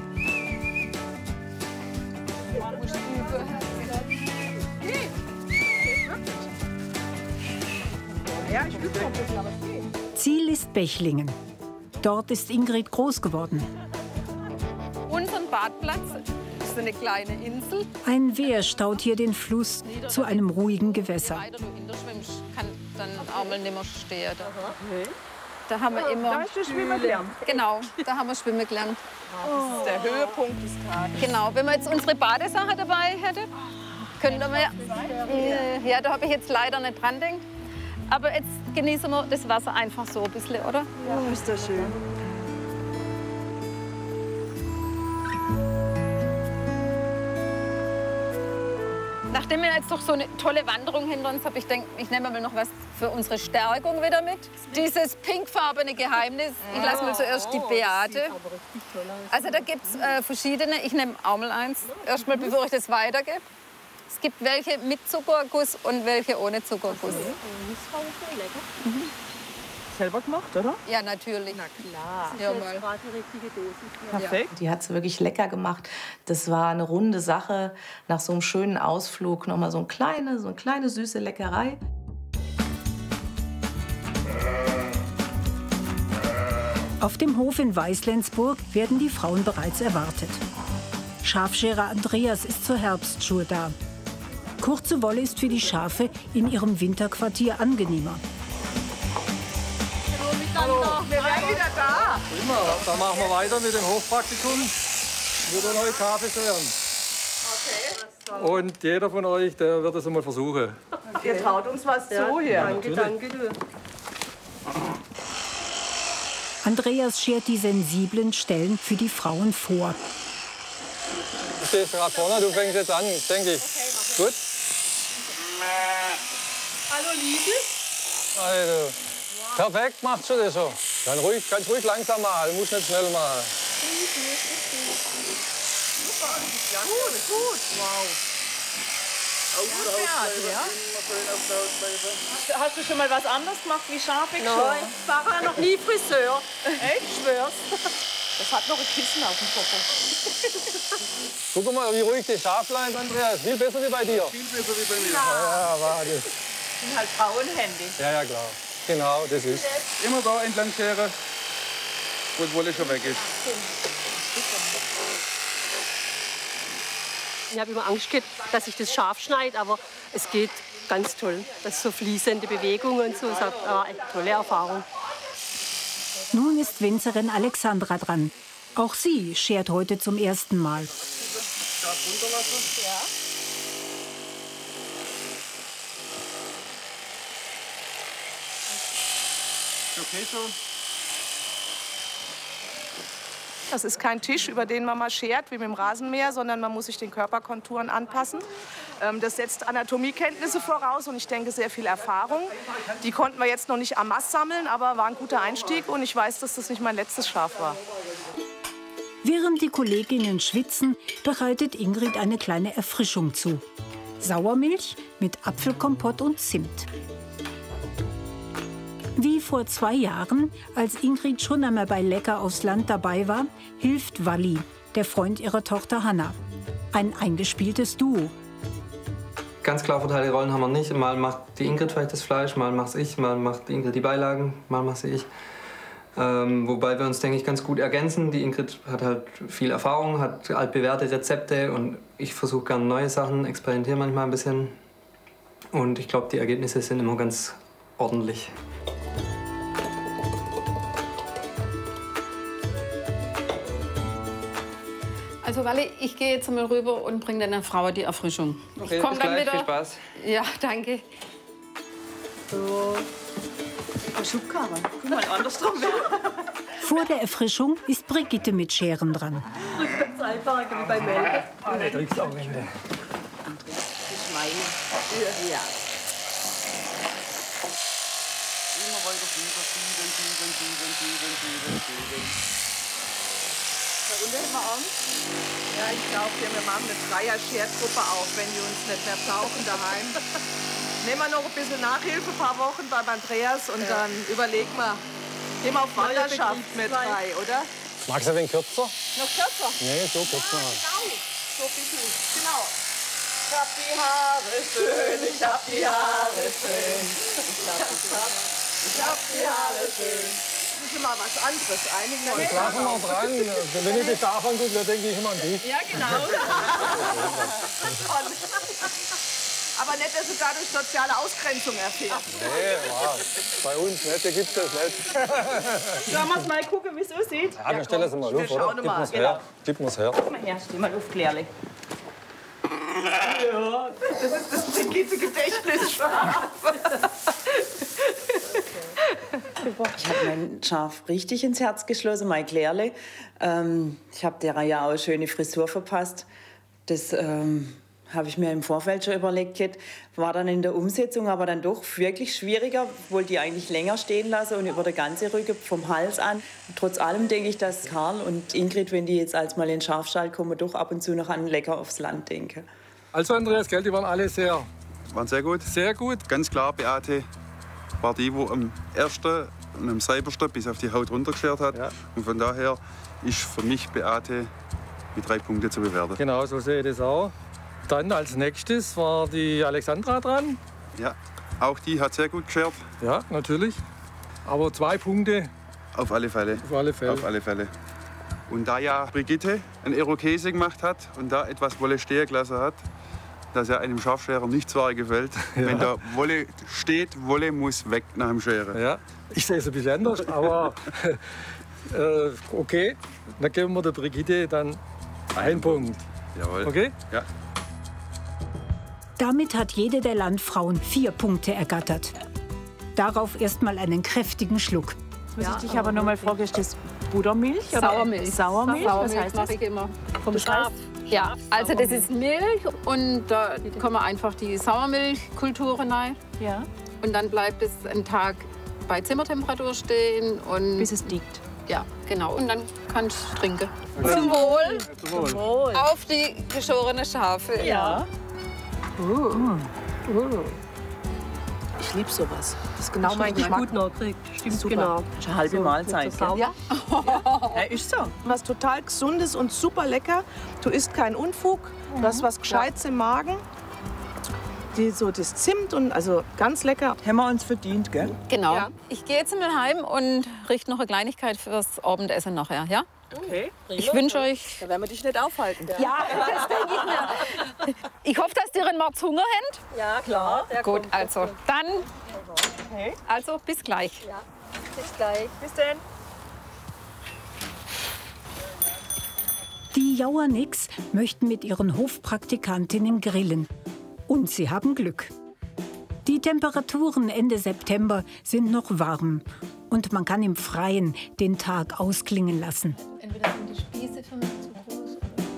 Ziel ist Bechlingen. Dort ist Ingrid groß geworden. Unseren Badplatz ist eine kleine Insel. Ein Wehr staut hier den Fluss zu einem ruhigen Gewässer. Weiter du hinterschwimmst, kann dann auch mal nicht mehr stehen. Da, da haben wir immer... Da hast du Schwimmen gelernt. Genau, da haben wir Schwimmen gelernt. Das ist der Höhepunkt des Tages. Genau, wenn wir jetzt unsere Badesache dabei hätten, könnten wir... Äh, ja, da habe ich jetzt leider nicht dran gedacht. Aber jetzt genießen wir das Wasser einfach so ein bisschen, oder? Ja, ist das schön. Nachdem wir jetzt doch so eine tolle Wanderung hinter uns haben, ich denke, ich nehme mal noch was für unsere Stärkung wieder mit. Dieses pinkfarbene Geheimnis. Ich lasse mal zuerst die Beate. Also da gibt es äh, verschiedene. Ich nehme auch mal eins. Erstmal, bevor ich das weitergebe. Es gibt welche mit Zuckerguss und welche ohne Zuckerguss. Mhm. Selber gemacht, oder? Ja, natürlich. Na klar. Ja, mal. Perfekt. Die hat es wirklich lecker gemacht. Das war eine runde Sache. Nach so einem schönen Ausflug noch mal so eine kleine, so eine kleine süße Leckerei. Auf dem Hof in Weißlensburg werden die Frauen bereits erwartet. Schafscherer Andreas ist zur Herbstschur da. Kurze Wolle ist für die Schafe in ihrem Winterquartier angenehmer. Hallo. Wir wären wieder da. Immer. Dann machen wir weiter mit dem Hofpraktikum. Wieder neue Kaffee servieren. Okay. Und jeder von euch, der wird es einmal versuchen. Ihr traut uns was zu hier. Danke, danke. Du. Andreas schert die sensiblen Stellen für die Frauen vor. Du stehst gerade vorne, du fängst jetzt an, denke ich. Okay, gut? Hallo, Liebe. Also, perfekt, macht schon das so. Dann ruhig, ganz ruhig langsam mal, du musst nicht schnell machen. Gut, gut, wow. Ja, hast du schon mal was anderes gemacht wie Schafe? Nein, ich war ja noch nie Friseur. Echt? Ich schwör's. Das hat noch ein Kissen auf dem Popo. Guck mal, wie ruhig die Schaflein, Andreas. Viel besser wie bei dir. Viel besser wie bei mir. Ja, ja, warte. Das sind halt Frauenhände. Ja, ja, klar. Genau, das ist. Immer da entlang Schere, wo die Wolle schon weg ist. Ich habe immer Angst gehabt, dass ich das scharf schneide, aber es geht ganz toll. Das ist so fließende Bewegungen und so. Das ist eine tolle Erfahrung. Nun ist Winzerin Alexandra dran. Auch sie schert heute zum ersten Mal. Scharf runterlassen. Ja. Okay, so. Das ist kein Tisch, über den man mal schert, wie mit dem Rasenmäher, sondern man muss sich den Körperkonturen anpassen. Das setzt Anatomiekenntnisse voraus und ich denke sehr viel Erfahrung. Die konnten wir jetzt noch nicht am Mast sammeln, aber war ein guter Einstieg und ich weiß, dass das nicht mein letztes Schaf war. Während die Kolleginnen schwitzen, bereitet Ingrid eine kleine Erfrischung zu. Sauermilch mit Apfelkompott und Zimt. Wie vor zwei Jahren, als Ingrid schon einmal bei Lecker aufs Land dabei war, hilft Walli, der Freund ihrer Tochter Hanna. Ein eingespieltes Duo. Ganz klar verteilte Rollen haben wir nicht. Mal macht die Ingrid vielleicht das Fleisch, mal macht's ich, mal macht die Ingrid die Beilagen, mal macht sie ich. Ähm, wobei wir uns, denke ich, ganz gut ergänzen. Die Ingrid hat halt viel Erfahrung, hat altbewährte Rezepte und ich versuche gerne neue Sachen, experimentiere manchmal ein bisschen. Und ich glaube, die Ergebnisse sind immer ganz ordentlich. Also Walli, ich gehe jetzt mal rüber und bringe deiner Frau die Erfrischung. Okay, ich komm bis dann gleich. wieder. Viel Spaß. Ja, danke. So. Schubkarre. Guck mal, andersrum. Vor der Erfrischung ist Brigitte mit Scheren dran. Ganz einfacher wie bei Melke. Alle Tricks am Ende. Schweine. Ja. Immer weiter schieben, schieben, schieben, schieben, schieben, schieben, schieben. Und wir haben Angst? Ja, ich glaube, wir machen eine Dreier-Schertgruppe auf, wenn die uns nicht mehr brauchen daheim. Nehmen wir noch ein bisschen Nachhilfe, ein paar Wochen beim Andreas und ja. Dann überlegen wir, gehen wir auf Wanderschaft mit drei, oder? Magst du ein wenig kürzer? Noch kürzer? Nee, so kürzer. Ja, genau. So ein bisschen. Genau. Ich hab die Haare schön, ich hab die Haare schön. Ich hab, ich hab, ich hab die Haare schön. Das ist immer was anderes. Einigen wir Ich lache mal dran. Wenn ich dich davon gucke, dann denke ich immer an dich. Ja, genau. Aber nicht, dass du dadurch soziale Ausgrenzung erfährst. Nee, was? Bei uns nicht, da gibt es das nicht. Sollen wir mal gucken, wie es aussieht? Ja, dann stell es mal auf, oder? Gib mir's her. Gib mir's her. Komm mal her, steh mal auf, Klärle. Ja, das ist das Brigitte Gedächtnisschaf. Ich habe mein Schaf richtig ins Herz geschlossen, mein Klärle. Ähm, ich habe der ja auch eine schöne Frisur verpasst. Das ähm, habe ich mir im Vorfeld schon überlegt. War dann in der Umsetzung aber dann doch wirklich schwieriger. Wollte die eigentlich länger stehen lassen und über den ganzen Rücken vom Hals an. Trotz allem denke ich, dass Karl und Ingrid, wenn die jetzt als mal in den Schafstall kommen, doch ab und zu noch an Lecker aufs Land denken. Also Andreas, gell, die waren alle sehr... Waren sehr gut. Sehr gut. Ganz klar, Beate war die, die am ersten und am saubersten bis auf die Haut runtergeschert hat. Ja. Und von daher ist für mich Beate mit drei Punkten zu bewerten. Genau, so sehe ich das auch. Dann als nächstes war die Alexandra dran. Ja, auch die hat sehr gut geschert. Ja, natürlich. Aber zwei Punkte. Auf alle Fälle. Auf alle Fälle. Auf alle Fälle. Und da ja Brigitte einen Irokese gemacht hat und da etwas Wolle stehen gelassen hat, dass ja einem Scharfscherer nichts wahr gefällt. Ja. Wenn da Wolle steht, Wolle muss weg nach dem Scheren. Ja, ich sehe es ein bisschen anders, aber äh, okay. Dann geben wir der Brigitte dann einen Punkt. Jawohl. Okay? Ja. Damit hat jede der Landfrauen vier Punkte ergattert. Darauf erstmal einen kräftigen Schluck. Muss ich dich aber noch mal fragen, ist das Buttermilch? Oder? Sauermilch. Sauermilch? Sauermilch, was heißt mache das? ich immer. Vom Schaf? Ja, also das ist Milch und da kommen einfach die Sauermilchkulturen rein. Ja. Und dann bleibt es einen Tag bei Zimmertemperatur stehen. Und bis es liegt? Ja, genau. Und dann kannst du trinken. Zum Wohl. Zum Wohl. Auf die geschorene Schafe. Ja. Uh. Uh. Ich liebe sowas. Das ist genau mein Geschmack. Gut nachgekriegt. Stimmt, super. Genau. Das ist eine halbe So, Mahlzeit. so Gell? Ja. Ja, ist so. Was total Gesundes und super lecker. Du isst keinen Unfug. Du hast was Gescheites im Magen. Die, so das Zimt und also ganz lecker. Haben wir uns verdient, gell? Genau. Ja. Ich gehe jetzt mal heim und richte noch eine Kleinigkeit fürs Abendessen nachher, ja? Okay. Ich wünsche euch... Da werden wir dich nicht aufhalten. Ja, das denke ich mir. Ich hoffe, dass ihr einen Mords Hunger habt. Ja, klar. Der Gut, kommt. also dann... Okay. Also, bis gleich. Ja, bis gleich. Bis denn. Die Jauernix möchten mit ihren Hofpraktikantinnen grillen. Und sie haben Glück. Die Temperaturen Ende September sind noch warm. Und man kann im Freien den Tag ausklingen lassen. Entweder sind die Spieße für mich zu groß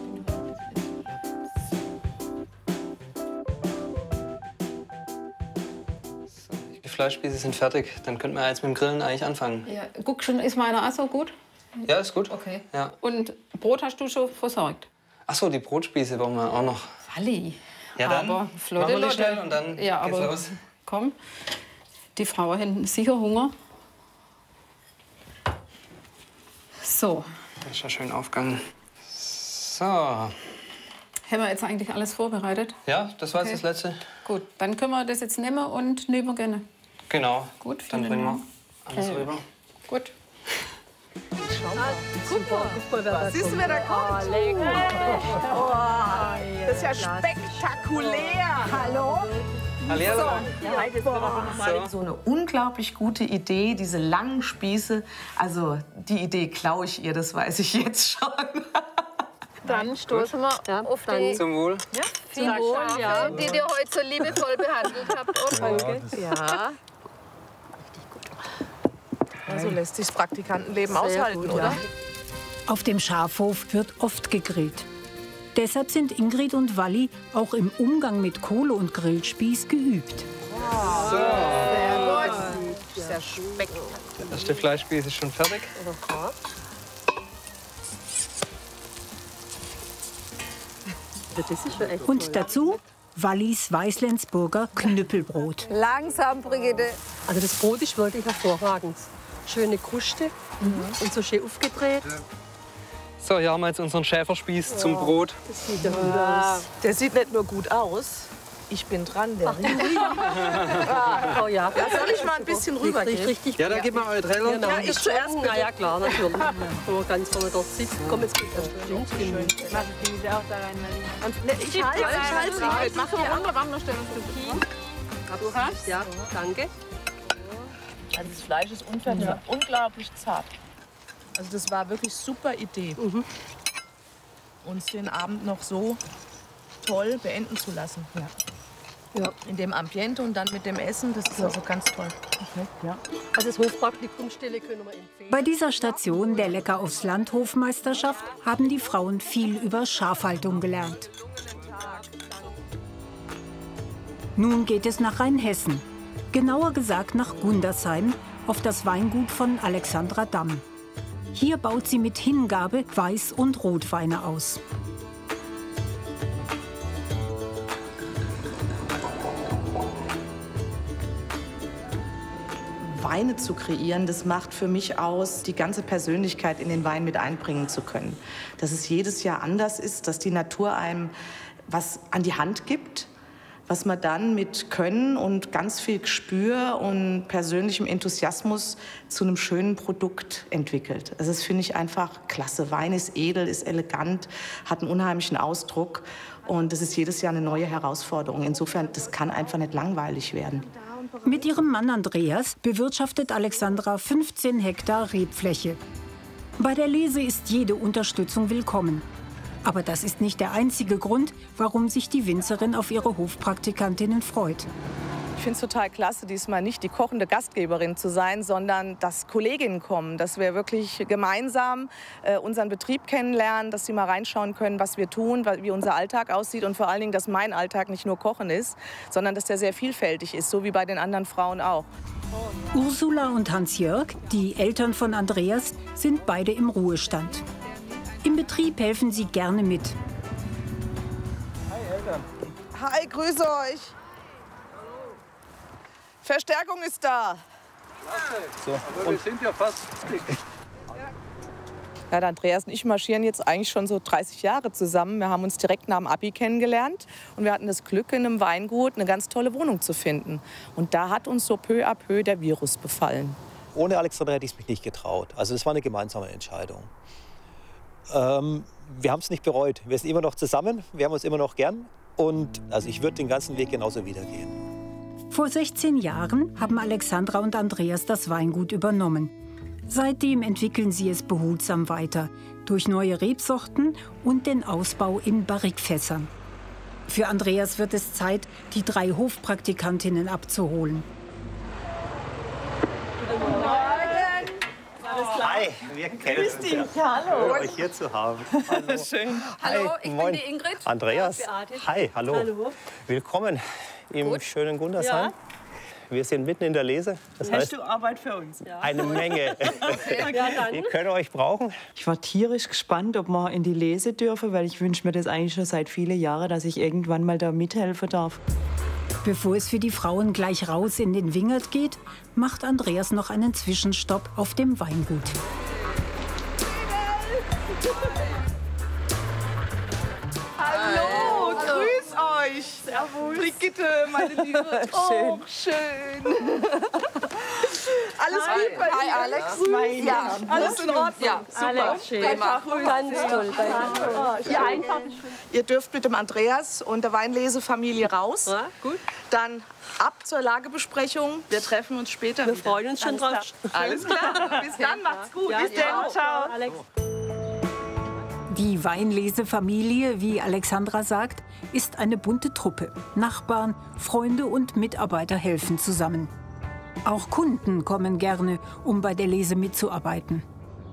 Die Fleischspieße sind fertig. Dann könnten wir jetzt mit dem Grillen eigentlich anfangen. Ja, guck schon, ist meiner auch so gut? Ja, ist gut. Okay. Ja. Und Brot hast du schon versorgt? Ach so, die Brotspieße brauchen wir auch noch. Walli. Ja, dann aber Flotte, machen wir die Leute. schnell und dann ja, geht's aber los. Komm, die Frau hat sicher Hunger. So. Das ist ja schön aufgegangen. So. Haben wir jetzt eigentlich alles vorbereitet? Ja, das war jetzt Okay. das letzte. Gut, dann können wir das jetzt nehmen und nehmen gerne. Genau. Gut, Dann vielen bringen wir Dank. alles Okay. rüber. Gut. Super. Guck mal, wer da Siehst du, wer da kommt? Oh, das ist ja spektakulär. Hallo? Hallihallo. Ja, das war doch noch mal so eine unglaublich gute Idee, diese langen Spieße. Also die Idee klaue ich ihr, das weiß ich jetzt schon. Dann stoßen wir Ja, auf dann die Zum Wohl. ja, die Schafe, ja. die ihr heute so liebevoll behandelt habt. Und Danke. Ja. Also lässt sich das Praktikantenleben Sehr aushalten, gut, oder? ja. Auf dem Schafhof wird oft gegrillt. Deshalb sind Ingrid und Walli auch im Umgang mit Kohle und Grillspieß geübt. Sehr gut. Sehr spektakulär. Der erste Fleischspieß ist schon fertig. Das ist schon echt Und toll. dazu Wallis Weißlensburger Knüppelbrot. langsam, Brigitte. Also das Brot ist wirklich hervorragend. Schöne Kruste und so schön aufgedreht. So, hier haben wir jetzt unseren Schäferspieß zum Brot. Das sieht ja gut aus. Der sieht nicht nur gut aus. Ich bin dran, der riecht. Oh ja. Ja, soll ich mal ein bisschen rübergehen? Richtig. Ja, dann geben wir eure Teller. Genau. Ja, ich zuerst, Na ja, klar, natürlich. Wenn man ganz vorne dort sitzt. Komm, jetzt geht das stimmt. Ich halte ich halte es. Mach mal runter, wir stellen uns Zucchini. Du hast? Ja, danke. Also das Fleisch ist unfertig, unglaublich zart. Also das war wirklich super Idee, Mhm. uns den Abend noch so toll beenden zu lassen. Ja. Ja. In dem Ambiente und dann mit dem Essen, das ist also ganz toll. Also das Hofpraktikumsstelle können wir empfehlen. Bei dieser Station der Lecker aufs Land Hofmeisterschaft haben die Frauen viel über Schafhaltung gelernt. Nun geht es nach Rheinhessen. Genauer gesagt nach Gundersheim auf das Weingut von Alexandra Damm. Hier baut sie mit Hingabe Weiß- und Rotweine aus. Weine zu kreieren, das macht für mich aus, die ganze Persönlichkeit in den Wein mit einbringen zu können. Dass es jedes Jahr anders ist, dass die Natur einem was an die Hand gibt, was man dann mit Können und ganz viel Gespür und persönlichem Enthusiasmus zu einem schönen Produkt entwickelt. Also das finde ich einfach klasse. Wein ist edel, ist elegant, hat einen unheimlichen Ausdruck und das ist jedes Jahr eine neue Herausforderung. Insofern, das kann einfach nicht langweilig werden. Mit ihrem Mann Andreas bewirtschaftet Alexandra fünfzehn Hektar Rebfläche. Bei der Lese ist jede Unterstützung willkommen. Aber das ist nicht der einzige Grund, warum sich die Winzerin auf ihre Hofpraktikantinnen freut. Ich finde es total klasse, diesmal nicht die kochende Gastgeberin zu sein, sondern dass Kolleginnen kommen, dass wir wirklich gemeinsam äh, unseren Betrieb kennenlernen, dass sie mal reinschauen können, was wir tun, wie unser Alltag aussieht und vor allen Dingen, dass mein Alltag nicht nur Kochen ist, sondern dass der sehr vielfältig ist, so wie bei den anderen Frauen auch. Ursula und Hans-Jörg, die Eltern von Andreas, sind beide im Ruhestand. Im Betrieb helfen sie gerne mit. Hi Eltern. Hi, grüße euch. Verstärkung ist da. So, aber wir sind ja fast dick. Ja, der Andreas und ich marschieren jetzt eigentlich schon so dreißig Jahre zusammen. Wir haben uns direkt nach dem Abi kennengelernt und wir hatten das Glück, in einem Weingut eine ganz tolle Wohnung zu finden. Und da hat uns so peu à peu der Virus befallen. Ohne Alexandra hätte ich es mich nicht getraut. Also das war eine gemeinsame Entscheidung. Ähm, wir haben es nicht bereut. Wir sind immer noch zusammen, wir haben uns immer noch gern. Und also ich würde den ganzen Weg genauso wieder gehen. Vor sechzehn Jahren haben Alexandra und Andreas das Weingut übernommen. Seitdem entwickeln sie es behutsam weiter, durch neue Rebsorten und den Ausbau in Barrikfässern. Für Andreas wird es Zeit, die drei Hofpraktikantinnen abzuholen. Hi, wir kennen uns. Grüß dich, hallo. Schön, euch hier zu haben. Hallo. Schön. Hallo, ich Moin. bin die Ingrid. Andreas. Hi, hallo. Hallo. Willkommen im Gut. schönen Gundersheim. Ja. Wir sind mitten in der Lese. Das Hast heißt, du Arbeit für uns? Ja. eine Menge. Ja, dann. Wir können euch brauchen. Ich war tierisch gespannt, ob wir in die Lese dürfen, weil ich wünsche mir das eigentlich schon seit vielen Jahren, dass ich irgendwann mal da mithelfen darf. Bevor es für die Frauen gleich raus in den Wingert geht, macht Andreas noch einen Zwischenstopp auf dem Weingut. Hallo, grüß euch. Servus. Brigitte, meine Liebe. Oh, schön. Alles gut bei Hi, dir? Alex. Grüß. Ja, alles in Ordnung. Ja, super. Alex, schön. Prima. Ganz toll. Ja, einfach. Ihr dürft mit dem Andreas und der Weinlesefamilie raus. Ja, gut. Dann ab zur Lagebesprechung. Wir treffen uns später Wir wieder. freuen uns schon drauf. Alles klar. Bis dann, macht's gut. Ja, Bis dann. Ciao. Alex. Die Weinlesefamilie, wie Alexandra sagt, ist eine bunte Truppe. Nachbarn, Freunde und Mitarbeiter helfen zusammen. Auch Kunden kommen gerne, um bei der Lese mitzuarbeiten.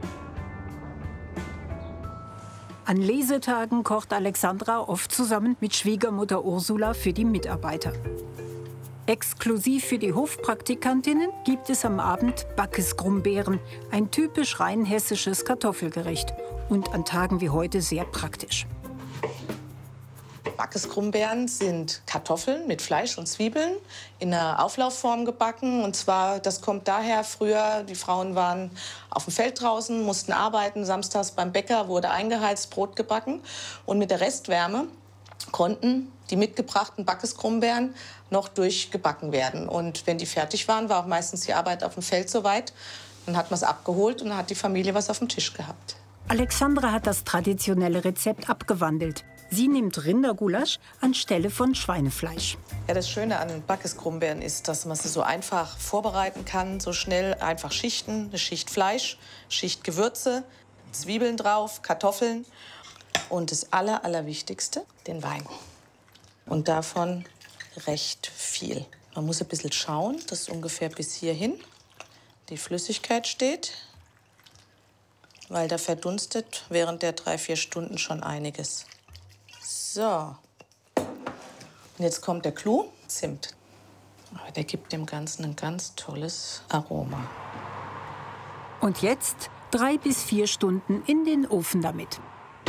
An Lesetagen kocht Alexandra oft zusammen mit Schwiegermutter Ursula für die Mitarbeiter. Exklusiv für die Hofpraktikantinnen gibt es am Abend Backes-Grumbeeren, ein typisch rheinhessisches Kartoffelgericht und an Tagen wie heute sehr praktisch. Backes-Grumbeeren sind Kartoffeln mit Fleisch und Zwiebeln in einer Auflaufform gebacken. Und zwar, das kommt daher, früher, die Frauen waren auf dem Feld draußen, mussten arbeiten. Samstags beim Bäcker wurde eingeheizt, Brot gebacken. Und mit der Restwärme konnten die mitgebrachten Backes-Grumbeeren noch durchgebacken werden. Und wenn die fertig waren, war auch meistens die Arbeit auf dem Feld soweit. Dann hat man es abgeholt und dann hat die Familie was auf dem Tisch gehabt. Alexandra hat das traditionelle Rezept abgewandelt. Sie nimmt Rindergulasch anstelle von Schweinefleisch. Ja, das Schöne an Backes-Grumbeeren ist, dass man sie so einfach vorbereiten kann, so schnell einfach schichten. Eine Schicht Fleisch, Schicht Gewürze, Zwiebeln drauf, Kartoffeln und das Aller, Allerwichtigste, den Wein. Und davon recht viel. Man muss ein bisschen schauen, dass ungefähr bis hierhin die Flüssigkeit steht, weil da verdunstet während der drei, vier Stunden schon einiges. So, und jetzt kommt der Clou, Zimt. Aber der gibt dem Ganzen ein ganz tolles Aroma. Und jetzt drei bis vier Stunden in den Ofen damit.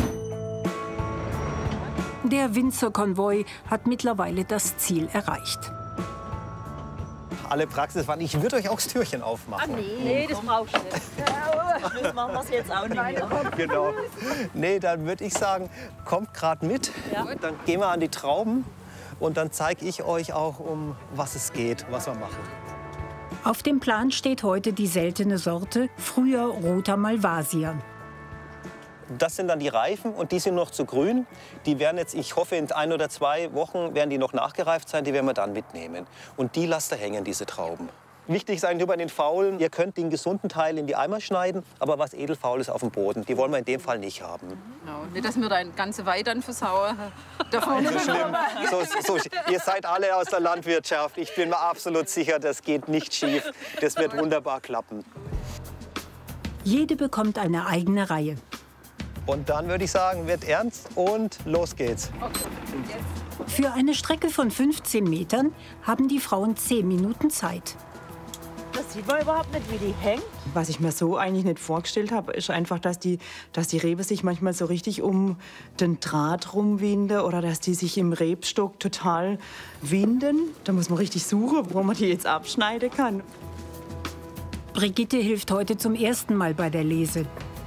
Der Winzerkonvoi hat mittlerweile das Ziel erreicht. Alle Praxis waren, ich würde euch auch das Türchen aufmachen. Ah, nee. nee, das brauchst du nicht. Das machen wir jetzt auch nicht mehr. Genau. Nee, dann würde ich sagen, kommt gerade mit. Ja. Dann gehen wir an die Trauben und dann zeige ich euch auch, um was es geht, was wir machen. Auf dem Plan steht heute die seltene Sorte, früher Roter Malvasier. Das sind dann die Reifen und die sind noch zu grün. Die werden jetzt, ich hoffe, in ein oder zwei Wochen werden die noch nachgereift sein. Die werden wir dann mitnehmen. Und die lasst ihr hängen, diese Trauben. Wichtig ist eigentlich nur bei den Faulen, ihr könnt den gesunden Teil in die Eimer schneiden, aber was edelfaul ist auf dem Boden, die wollen wir in dem Fall nicht haben. Genau. Nicht, dass wir da eine ganze Weide dann versauen. Davon so schlimm. So, so, ihr seid alle aus der Landwirtschaft. Ich bin mir absolut sicher, das geht nicht schief. Das wird wunderbar klappen. Jede bekommt eine eigene Reihe. Und dann würde ich sagen, wird ernst und los geht's. Für eine Strecke von fünfzehn Metern haben die Frauen zehn Minuten Zeit. Das sieht man überhaupt nicht, wie die hängt. Was ich mir so eigentlich nicht vorgestellt habe, ist einfach, dass die, dass die Rebe sich manchmal so richtig um den Draht rumwinde oder dass die sich im Rebstock total winden. Da muss man richtig suchen, wo man die jetzt abschneiden kann. Brigitte hilft heute zum ersten Mal bei der Lese.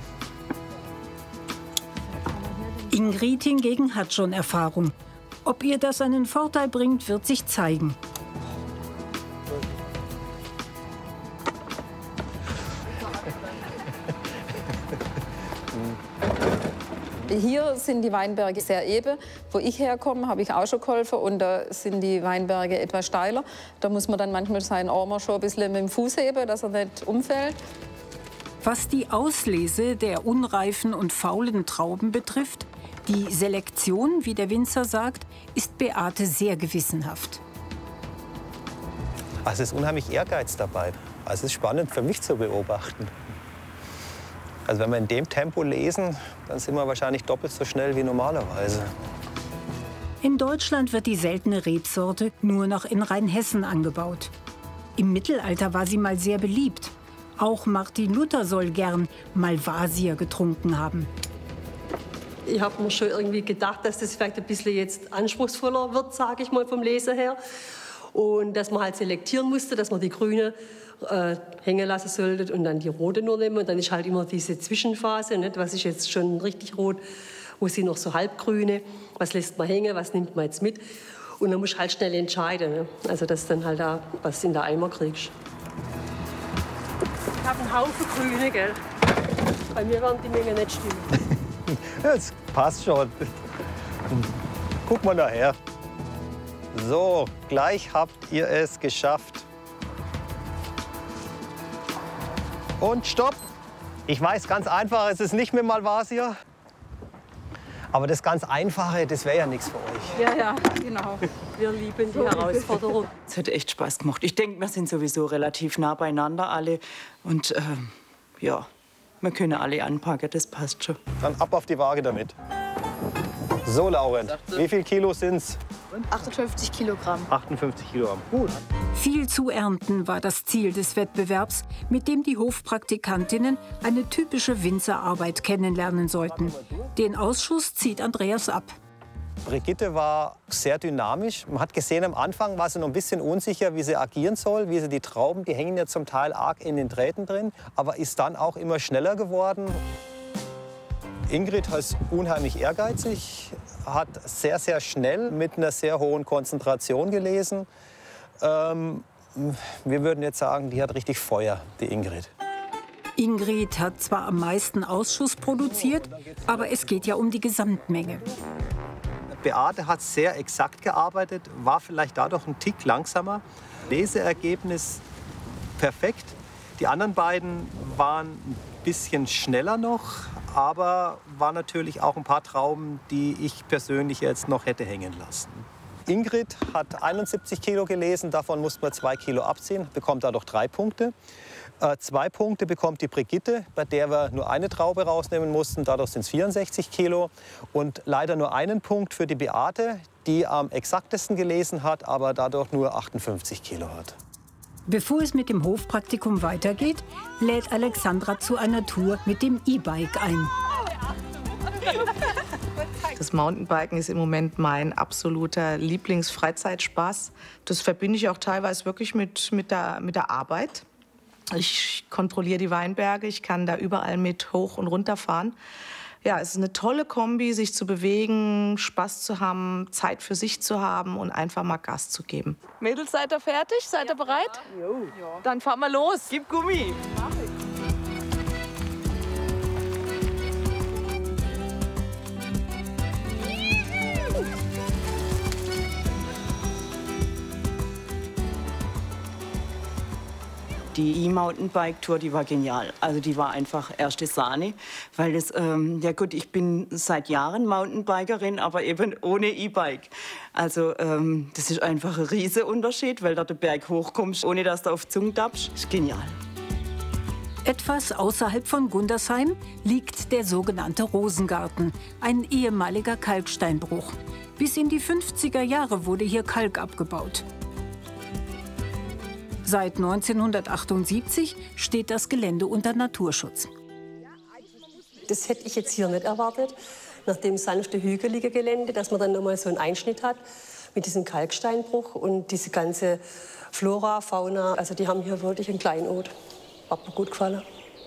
Ingrid hingegen hat schon Erfahrung. Ob ihr das einen Vorteil bringt, wird sich zeigen. Hier sind die Weinberge sehr eben. Wo ich herkomme, habe ich auch schon geholfen. Und da sind die Weinberge etwas steiler. Da muss man dann manchmal seinen Arm schon ein bisschen mit dem Fuß heben, dass er nicht umfällt. Was die Auslese der unreifen und faulen Trauben betrifft, die Selektion, wie der Winzer sagt, ist Beate sehr gewissenhaft. Also es ist unheimlich Ehrgeiz dabei. Also es ist spannend für mich zu beobachten. Also wenn wir in dem Tempo lesen, dann sind wir wahrscheinlich doppelt so schnell wie normalerweise. In Deutschland wird die seltene Rebsorte nur noch in Rheinhessen angebaut. Im Mittelalter war sie mal sehr beliebt. Auch Martin Luther soll gern Malvasier getrunken haben. Ich habe mir schon irgendwie gedacht, dass das vielleicht ein bisschen jetzt anspruchsvoller wird, sage ich mal, vom Lesen her. Und dass man halt selektieren musste, dass man die grüne äh, hängen lassen sollte und dann die rote nur nehmen. Und dann ist halt immer diese Zwischenphase, nicht? Was ist jetzt schon richtig rot, wo sind noch so halbgrüne, was lässt man hängen, was nimmt man jetzt mit. Und dann musst du halt schnell entscheiden, ne? Also dass du dann halt da was in der Eimer kriegst. Ich habe einen Haufen Grüne, gell? Bei mir werden die Mengen nicht stimmen. Das passt schon. Guck mal daher. So, gleich habt ihr es geschafft. Und stopp. Ich weiß, ganz einfach, es ist nicht mit Malvasier. Aber das ganz Einfache, das wäre ja nichts für euch. Ja, ja, genau. Wir lieben die Herausforderung. Es hat echt Spaß gemacht. Ich denke, wir sind sowieso relativ nah beieinander alle. Und ähm, ja, wir können alle anpacken, das passt schon. Dann ab auf die Waage damit. So, Laurent, wie viel Kilo sind's? achtundfünfzig Kilogramm. achtundfünfzig Kilogramm. Gut. Viel zu ernten war das Ziel des Wettbewerbs, mit dem die Hofpraktikantinnen eine typische Winzerarbeit kennenlernen sollten. Den Ausschuss zieht Andreas ab. Brigitte war sehr dynamisch. Man hat gesehen, am Anfang war sie noch ein bisschen unsicher, wie sie agieren soll, wie sie die Trauben, die hängen ja zum Teil arg in den Drähten drin, aber ist dann auch immer schneller geworden. Ingrid ist unheimlich ehrgeizig, hat sehr, sehr schnell mit einer sehr hohen Konzentration gelesen. Ähm, wir würden jetzt sagen, die hat richtig Feuer, die Ingrid. Ingrid hat zwar am meisten Ausschuss produziert, aber es geht ja um die Gesamtmenge. Beate hat sehr exakt gearbeitet, war vielleicht dadurch ein Tick langsamer. Leseergebnis perfekt. Die anderen beiden waren ein bisschen schneller noch, aber waren natürlich auch ein paar Trauben, die ich persönlich jetzt noch hätte hängen lassen. Ingrid hat einundsiebzig Kilo gelesen, davon mussten wir zwei Kilo abziehen, bekommt dadurch drei Punkte. Äh, zwei Punkte bekommt die Brigitte, bei der wir nur eine Traube rausnehmen mussten, dadurch sind es vierundsechzig Kilo. Und leider nur einen Punkt für die Beate, die am exaktesten gelesen hat, aber dadurch nur achtundfünfzig Kilo hat. Bevor es mit dem Hofpraktikum weitergeht, lädt Alexandra zu einer Tour mit dem E-Bike ein. Das Mountainbiken ist im Moment mein absoluter Lieblingsfreizeitspaß. Das verbinde ich auch teilweise wirklich mit, mit, der, mit der Arbeit. Ich kontrolliere die Weinberge, ich kann da überall mit hoch und runter fahren. Ja, es ist eine tolle Kombi, sich zu bewegen, Spaß zu haben, Zeit für sich zu haben und einfach mal Gas zu geben. Mädels, seid ihr fertig? Seid ihr bereit? Jo. Dann fahren wir los. Gib Gummi. Die E-Mountainbike-Tour, die war genial. Also die war einfach erste Sahne, weil das, ähm, ja gut, ich bin seit Jahren Mountainbikerin, aber eben ohne E-Bike. Also ähm, das ist einfach ein riesiger Unterschied, weil du den Berg hochkommst, ohne dass du auf die Zunge tappst. Das ist genial. Etwas außerhalb von Gundersheim liegt der sogenannte Rosengarten, ein ehemaliger Kalksteinbruch. Bis in die fünfziger Jahre wurde hier Kalk abgebaut. Seit neunzehnhundertachtundsiebzig steht das Gelände unter Naturschutz. Das hätte ich jetzt hier nicht erwartet, nach dem sanften, hügeligen Gelände, dass man dann noch mal so einen Einschnitt hat mit diesem Kalksteinbruch und diese ganze Flora, Fauna. Also die haben hier wirklich einen Kleinod. Hat mir gut gefallen.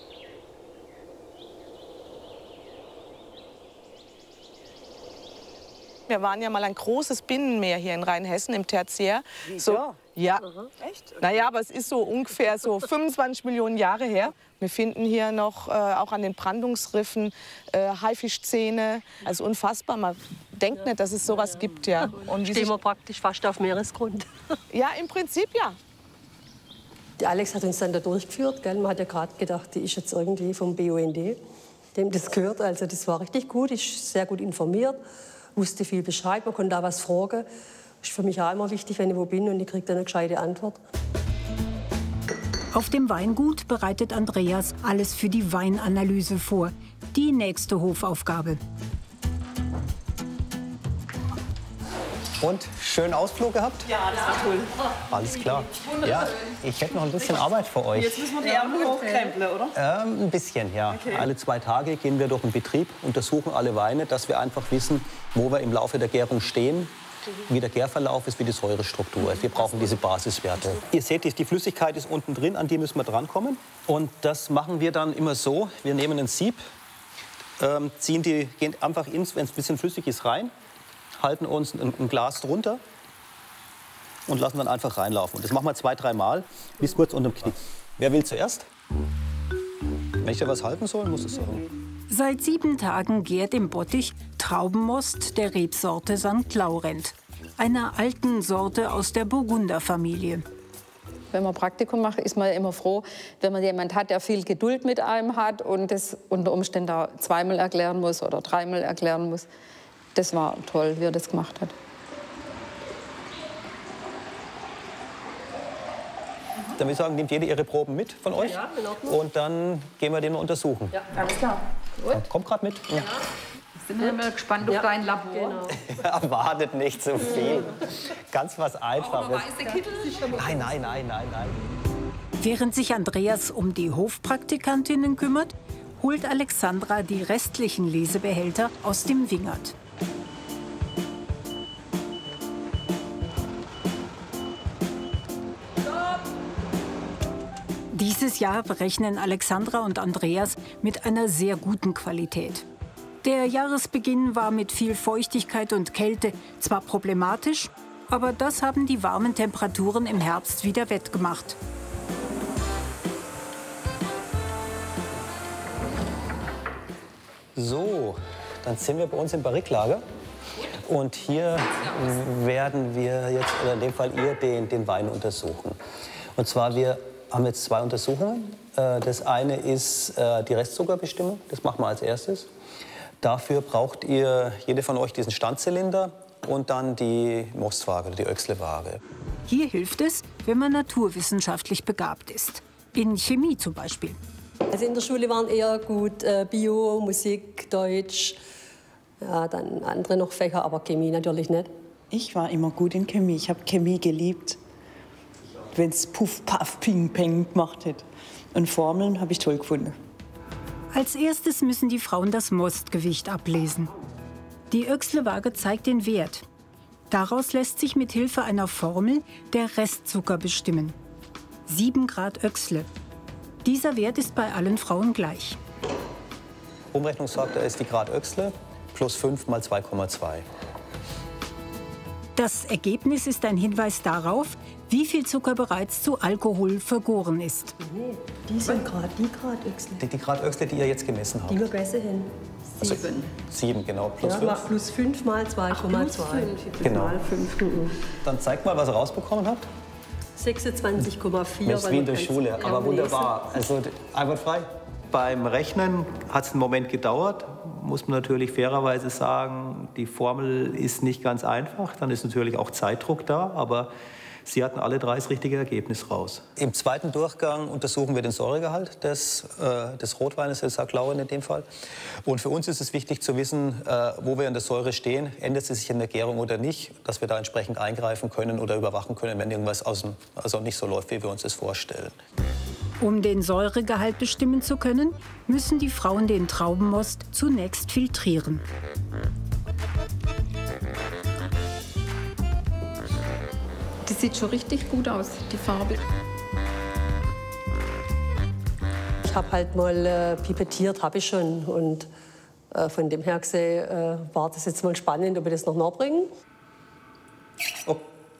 Wir waren ja mal ein großes Binnenmeer hier in Rheinhessen im Tertiär. So, ja. Echt? Naja, aber es ist so ungefähr so fünfundzwanzig Millionen Jahre her. Wir finden hier noch äh, auch an den Brandungsriffen äh, Haifischzähne. Also unfassbar. Man denkt nicht, dass es sowas gibt, ja. Und stehen wir praktisch fast auf Meeresgrund. Ja, im Prinzip ja. Der Alex hat uns dann da durchgeführt. Gell? Man hat ja gerade gedacht, die ist jetzt irgendwie vom B U N D, dem das gehört. Also das war richtig gut, ist sehr gut informiert, wusste viel Bescheid, man konnte da was fragen. Ist für mich auch immer wichtig, wenn ich wo bin und ich kriege dann eine gescheite Antwort. Auf dem Weingut bereitet Andreas alles für die Weinanalyse vor. Die nächste Hofaufgabe. Und schönen Ausflug gehabt? Ja, das war toll. Alles klar. Ja, ich hätte noch ein bisschen Arbeit für euch. Jetzt müssen wir die Arme hochkrempeln, oder? Ähm, ein bisschen, ja. Okay. Alle zwei Tage gehen wir durch den Betrieb, untersuchen alle Weine, dass wir einfach wissen, wo wir im Laufe der Gärung stehen, wie der Gärverlauf ist, wie die Säurestruktur ist. Wir brauchen diese Basiswerte. Ihr seht, die Flüssigkeit ist unten drin, an die müssen wir drankommen. Und das machen wir dann immer so, wir nehmen ein Sieb, ähm, ziehen die, gehen einfach ins, wenn es ein bisschen flüssig ist, rein, halten uns ein, ein Glas drunter und lassen dann einfach reinlaufen. Und das machen wir zwei, drei Mal, bis kurz unter dem Knie. Wer will zuerst? Wenn ich da was halten soll, muss es sagen. Seit sieben Tagen gärt im Bottich Traubenmost der Rebsorte Sankt Laurent, einer alten Sorte aus der Burgunderfamilie. Wenn man Praktikum macht, ist man immer froh, wenn man jemanden hat, der viel Geduld mit einem hat und das unter Umständen auch zweimal erklären muss oder dreimal erklären muss. Das war toll, wie er das gemacht hat. Dann würde ich sagen, nehmt jede ihre Proben mit von euch. Ja, in Ordnung. Und dann gehen wir den mal untersuchen. Ja, alles klar. Gut. Kommt gerade mit. Ja. Sind wir immer gespannt auf Ja, dein Labor. genau. Erwartet nicht so viel. Ganz was Einfaches. Weiße Kittel? Nein, nein, nein, nein, nein. Während sich Andreas um die Hofpraktikantinnen kümmert, holt Alexandra die restlichen Lesebehälter aus dem Wingert. Dieses Jahr berechnen Alexandra und Andreas mit einer sehr guten Qualität. Der Jahresbeginn war mit viel Feuchtigkeit und Kälte zwar problematisch, aber das haben die warmen Temperaturen im Herbst wieder wettgemacht. So, dann sind wir bei uns im Barriklager. Und hier werden wir jetzt, oder in dem Fall ihr, den, den Wein untersuchen. Und zwar, wir haben jetzt zwei Untersuchungen. Das eine ist die Restzuckerbestimmung, das machen wir als erstes. Dafür braucht ihr, jede von euch, diesen Standzylinder und dann die Mostwaage oder die Oechsle-Waage. Hier hilft es, wenn man naturwissenschaftlich begabt ist. In Chemie zum Beispiel. Also in der Schule waren eher gut äh, Bio, Musik, Deutsch, ja, dann andere noch Fächer, aber Chemie natürlich nicht. Ich war immer gut in Chemie. Ich habe Chemie geliebt. Wenn es Puff, Paff, Ping, Peng gemacht hat. Und Formeln habe ich toll gefunden. Als erstes müssen die Frauen das Mostgewicht ablesen. Die Oechsle-Waage zeigt den Wert. Daraus lässt sich mit Hilfe einer Formel der Restzucker bestimmen. sieben Grad Oechsle. Dieser Wert ist bei allen Frauen gleich. Umrechnungsfaktor ist die Grad Oechsle plus fünf mal zwei Komma zwei. Das Ergebnis ist ein Hinweis darauf, wie viel Zucker bereits zu Alkohol vergoren ist. Nee, die sind gerade die Grad Oechsle. Die, die Grad Oechsle, die ihr jetzt gemessen habt. Die wir gegessen haben. Also, sieben, genau. Plus Ja, fünf. macht plus fünf mal zwei Komma zwei. Genau. Mal fünf. Mhm. Dann zeigt mal, was ihr rausbekommen habt. sechsundzwanzig Komma vier. Das ist wie in der Schule, aber wunderbar. Also einwandfrei. Beim Rechnen hat es einen Moment gedauert, muss man natürlich fairerweise sagen. Die Formel ist nicht ganz einfach, dann ist natürlich auch Zeitdruck da, aber Sie hatten alle drei das richtige Ergebnis raus. Im zweiten Durchgang untersuchen wir den Säuregehalt des, äh, des Rotweines, des Sacklauren in dem Fall. Und für uns ist es wichtig zu wissen, äh, wo wir in der Säure stehen. Ändert sie sich in der Gärung oder nicht, dass wir da entsprechend eingreifen können oder überwachen können, wenn irgendwas aus dem, also nicht so läuft, wie wir uns das vorstellen. Um den Säuregehalt bestimmen zu können, müssen die Frauen den Traubenmost zunächst filtrieren. Das sieht schon richtig gut aus, die Farbe. Ich habe halt mal äh, pipettiert, habe ich schon. Und äh, von dem her gesehen äh, war das jetzt mal spannend, ob wir das noch nachbringen. Oh.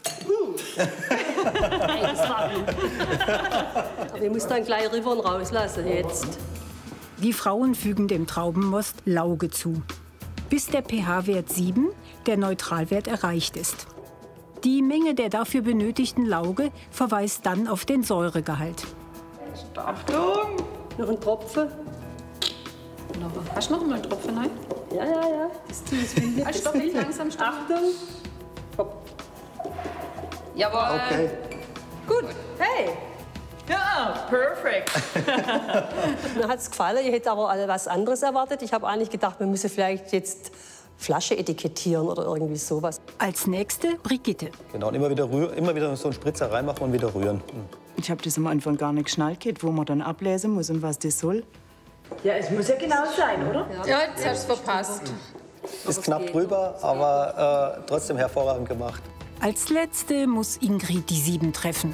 Nein, das war Aber ich muss dann gleich Rivern rauslassen jetzt. Die Frauen fügen dem Traubenmost Lauge zu, bis der pH-Wert sieben, der Neutralwert, erreicht ist. Die Menge der dafür benötigten Lauge verweist dann auf den Säuregehalt. Achtung! Noch ein Tropfen. Hast du noch mal einen Tropfen rein? Ja, ja, ja. Das tue ich nicht. Also, stopp, langsam, stopp. Achtung! Hopp. Jawohl. Okay. Gut. Hey! Ja, perfekt. Mir hat es gefallen. Ich hätte aber was anderes erwartet. Ich habe eigentlich gedacht, wir müssen vielleicht jetzt Flasche etikettieren oder irgendwie sowas. Als nächste Brigitte. Genau, und immer wieder, rühr, immer wieder so einen Spritzer reinmachen und wieder rühren. Ich habe das am Anfang gar nicht geschnallt, wo man dann ablesen muss und was das soll. Ja, es muss ja genau sein, oder? Ja, jetzt hast du es verpasst. Ist knapp drüber, aber äh, trotzdem hervorragend gemacht. Als letzte muss Ingrid die sieben treffen.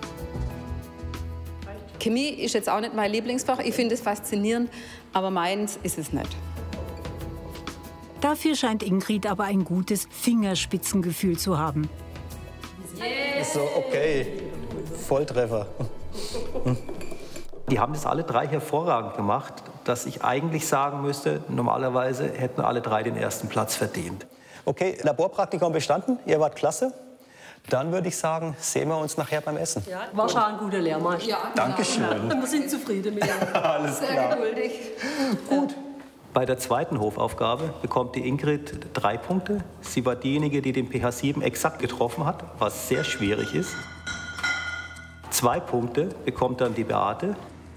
Chemie ist jetzt auch nicht mein Lieblingsfach. Ich finde es faszinierend, aber meins ist es nicht. Dafür scheint Ingrid aber ein gutes Fingerspitzengefühl zu haben. Yes. So, okay. Volltreffer. Die haben das alle drei hervorragend gemacht, dass ich eigentlich sagen müsste, normalerweise hätten alle drei den ersten Platz verdient. Okay, Laborpraktikum bestanden, ihr wart klasse. Dann würde ich sagen, sehen wir uns nachher beim Essen. Ja, war schon ein guter Lehrmeister. Ja, Dankeschön. Wir sind zufrieden mit ihm. Alles Sehr klar. geduldig. Gut. Bei der zweiten Hofaufgabe bekommt die Ingrid drei Punkte. Sie war diejenige, die den pH sieben exakt getroffen hat, was sehr schwierig ist. Zwei Punkte bekommt dann die Beate.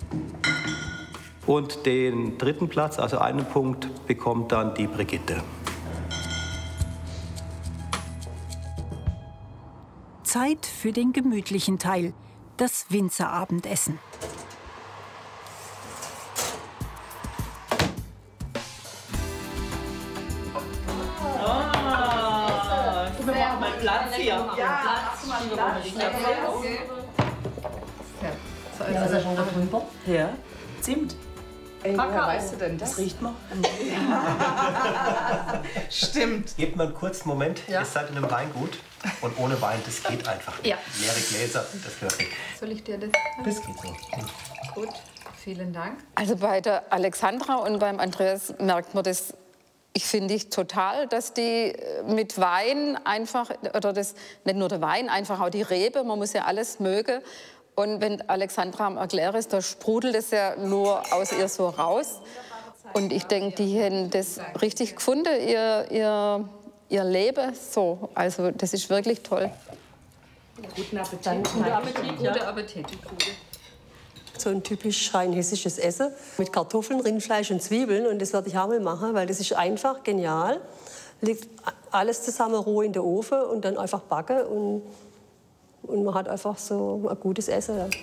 Und den dritten Platz, also einen Punkt, bekommt dann die Brigitte. Zeit für den gemütlichen Teil, das Winzerabendessen. Platz hier. Ja, Platz. Ja, was ist schon da drüber? Ja, Zimt. Ey, woher weißt du denn das? Das riecht man. Stimmt. Gebt mal einen kurzen Moment, Ja. ihr seid in einem Weingut und ohne Wein, das geht einfach nicht. Ja. Leere Gläser, das gehört weg. Soll ich dir das? Das geht so. Gut, vielen Dank. Also bei der Alexandra und beim Andreas merkt man das, ich finde ich total, dass die mit Wein einfach, oder das, nicht nur der Wein, einfach auch die Rebe, man muss ja alles mögen. Und wenn Alexandra am Erklären ist, da sprudelt es ja nur aus ihr so raus. Und ich denke, die haben das richtig gefunden, ihr, ihr, ihr Leben so. Also das ist wirklich toll. Guten Appetit. Dann guten Appetit. Guten Ja. Appetit. So ein typisch rheinhessisches Essen mit Kartoffeln, Rindfleisch und Zwiebeln. Und das werde ich auch mal machen, weil das ist einfach genial. Liegt alles zusammen roh in den Ofen und dann einfach backen. Und, und man hat einfach so ein gutes Essen. Ja.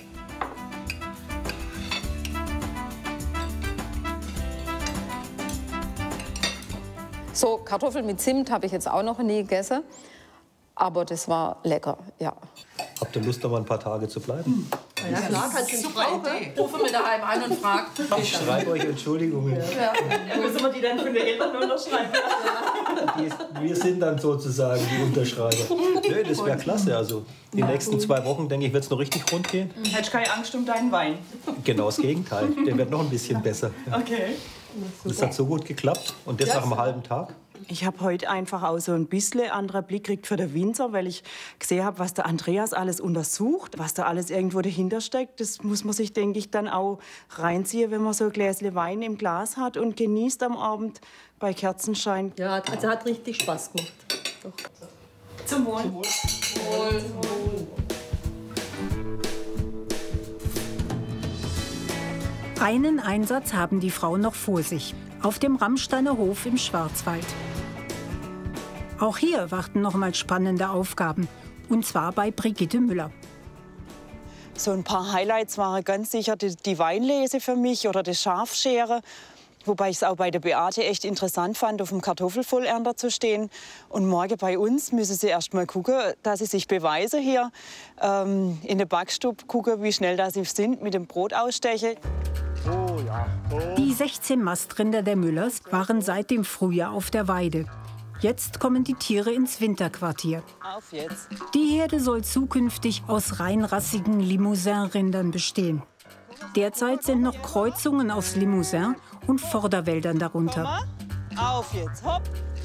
So, Kartoffeln mit Zimt habe ich jetzt auch noch nie gegessen. Aber das war lecker, ja. Habt ihr Lust, noch mal ein paar Tage zu bleiben? Ja, klar, kannst du Super Idee. Rufe mir daheim an und frag. Ich schreibe euch Entschuldigungen. Ja. Müssen wir die dann von den Eltern unterschreiben? Die, wir sind dann sozusagen die Unterschreiber. Nö, das wäre klasse. Also die nächsten zwei Wochen, denke ich, wird es noch richtig rund gehen. Hättest keine Angst um deinen Wein? Genau das Gegenteil. Der wird noch ein bisschen besser. Okay. Das hat so gut geklappt und das nach einem halben Tag. Ich habe heute einfach auch so ein bisschen anderen Blick gekriegt für den Winzer, weil ich gesehen habe, was der Andreas alles untersucht, was da alles irgendwo dahinter steckt. Das muss man sich, denke ich, dann auch reinziehen, wenn man so ein Gläschen Wein im Glas hat und genießt am Abend bei Kerzenschein. Ja, also hat richtig Spaß gemacht. Doch. Zum Wohl. Zum Wohl. Wohl. Zum Wohl. Einen Einsatz haben die Frauen noch vor sich, auf dem Ramsteiner Hof im Schwarzwald. Auch hier warten noch mal spannende Aufgaben, und zwar bei Brigitte Müller. So ein paar Highlights waren ganz sicher die, die Weinlese für mich oder das Schafschere. Wobei ich es auch bei der Beate echt interessant fand, auf dem Kartoffelvollernter zu stehen. Und morgen bei uns müssen sie erst mal gucken, dass sie sich beweisen hier. Ähm, in der Backstube gucken, wie schnell das sie sind mit dem Brot ausstechen. Oh, ja. Oh. Die sechzehn Mastrinder der Müllers waren seit dem Frühjahr auf der Weide. Jetzt kommen die Tiere ins Winterquartier. Auf jetzt. Die Herde soll zukünftig aus reinrassigen Limousin-Rindern bestehen. Derzeit sind noch Kreuzungen aus Limousin und Vorderwäldern darunter. Auf jetzt, hopp!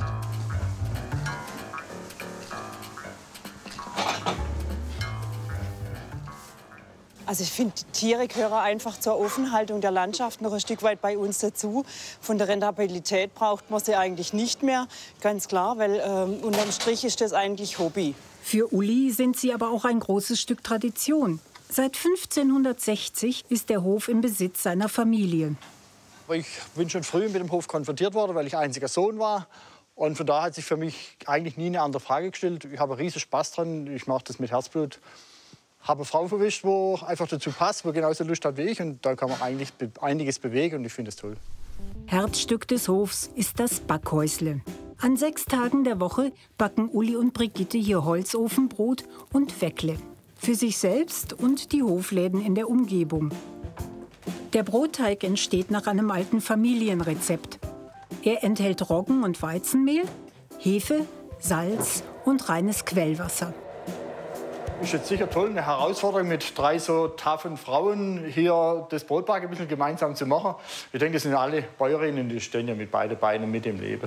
Also ich finde, die Tiere gehören einfach zur Offenhaltung der Landschaft noch ein Stück weit bei uns dazu. Von der Rentabilität braucht man sie eigentlich nicht mehr, ganz klar, weil ähm, unterm Strich ist das eigentlich Hobby. Für Uli sind sie aber auch ein großes Stück Tradition. Seit fünfzehnhundertsechzig ist der Hof im Besitz seiner Familie. Ich bin schon früh mit dem Hof konfrontiert worden, weil ich einziger Sohn war. Und von daher hat sich für mich eigentlich nie eine andere Frage gestellt. Ich habe riesen Spaß dran, ich mache das mit Herzblut. Habe eine Frau verwischt, die einfach dazu passt, die genauso Lust hat wie ich. Und da kann man eigentlich einiges bewegen und ich finde es toll. Herzstück des Hofs ist das Backhäusle. An sechs Tagen der Woche backen Uli und Brigitte hier Holzofenbrot und Weckle. Für sich selbst und die Hofläden in der Umgebung. Der Brotteig entsteht nach einem alten Familienrezept. Er enthält Roggen- und Weizenmehl, Hefe, Salz und reines Quellwasser. Ist jetzt sicher toll, eine Herausforderung mit drei so taffen Frauen hier das Brotbacken ein bisschen gemeinsam zu machen. Ich denke, das sind alle Bäuerinnen, die stehen ja mit beiden Beinen mit im Leben.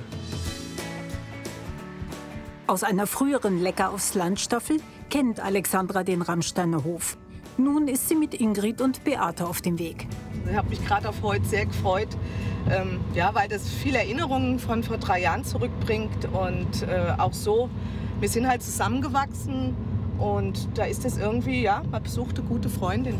Aus einer früheren Lecker aufs Land Staffel kennt Alexandra den Ramsteiner Hof. Nun ist sie mit Ingrid und Beate auf dem Weg. Ich habe mich gerade auf heute sehr gefreut, ähm, ja, weil das viele Erinnerungen von vor drei Jahren zurückbringt. Und äh, auch so, wir sind halt zusammengewachsen und da ist es irgendwie, ja, man besucht eine gute Freundin.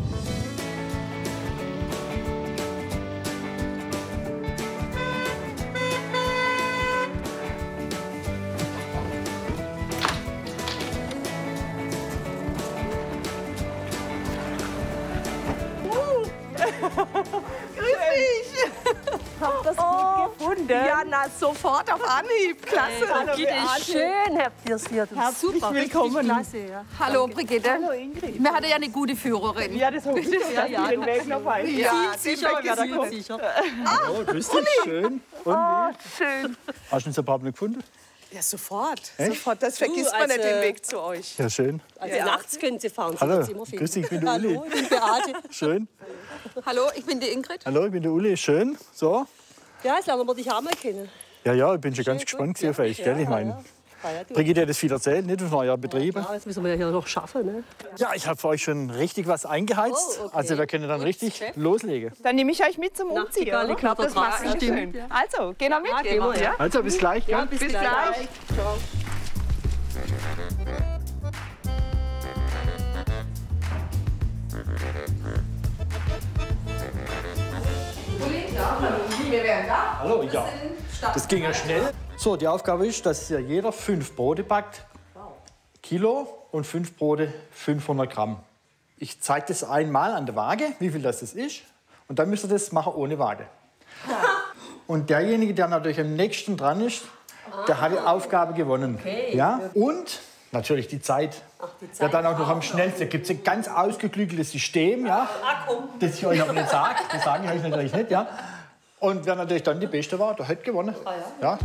Grüß dich! Habt ihr das Oh, gut gefunden? Ja, na, sofort auf Anhieb. Klasse. Hallo, Beate. Schön habt ihr es hier. Herzlich Super, willkommen. richtig klasse, ja. Hallo Brigitte. Hallo Ingrid. Wir hatten ja eine gute Führerin. Ja, das hoffe ich, Ja, dass ja, ihr den Weg noch weiß. Ja, Viel den sicher, Weg wer da ist kommt. sicher. Hallo, grüß dich, schön. Und Oh, wie? schön. Hast du uns ein paar Mal gefunden? Ja, sofort. Echt? Sofort. Das vergisst Du, man nicht also- den Weg zu euch. Ja, schön. Also Ja. nachts können Sie fahren, Sie Hallo, werden Sie immer finden. grüß dich, ich bin der Uli. Hallo, ich bin Beate. Schön. Hallo, ich bin die Ingrid. Hallo, ich bin der Uli. Schön. So. Ja, jetzt lernen wir dich auch mal kennen. Ja, ja, ich bin schon ganz Schön, gespannt gut. auf euch, Ja, gell? Ich ja, meine, ja. Ja, ja, du. Brigitte hat das viel erzählt, nicht? Das war ja Betriebe. Ja, jetzt müssen wir ja hier noch schaffen, ne? Ja, ich habe für euch schon richtig was eingeheizt. Oh, okay. Also wir können dann richtig loslegen. Dann nehme ich euch mit zum Umziehen. Nachtigall, oder? ich glaub, das macht passt. schön. Also, gehen wir mit. Ja, gehen wir, ja. Also bis gleich, gell? Ja, bis, Bis gleich. gleich. Ciao. Wir wären da. Hallo, ja. Das ging ja schnell. So, die Aufgabe ist, dass hier jeder fünf Brote backt. Kilo und fünf Brote fünfhundert Gramm. Ich zeige das einmal an der Waage, wie viel das ist. Und dann müsst ihr das machen ohne Waage. Und derjenige, der natürlich am nächsten dran ist, der hat die Aufgabe gewonnen. Okay. Ja? Und natürlich die Zeit. die Zeit. Wer dann auch noch am schnellsten. Da gibt es ein ganz ausgeklügeltes System, ja, das ich euch aber nicht sage. Das sage ich euch natürlich nicht. Ja? Und wer natürlich dann die Beste war, der hat gewonnen. Ja.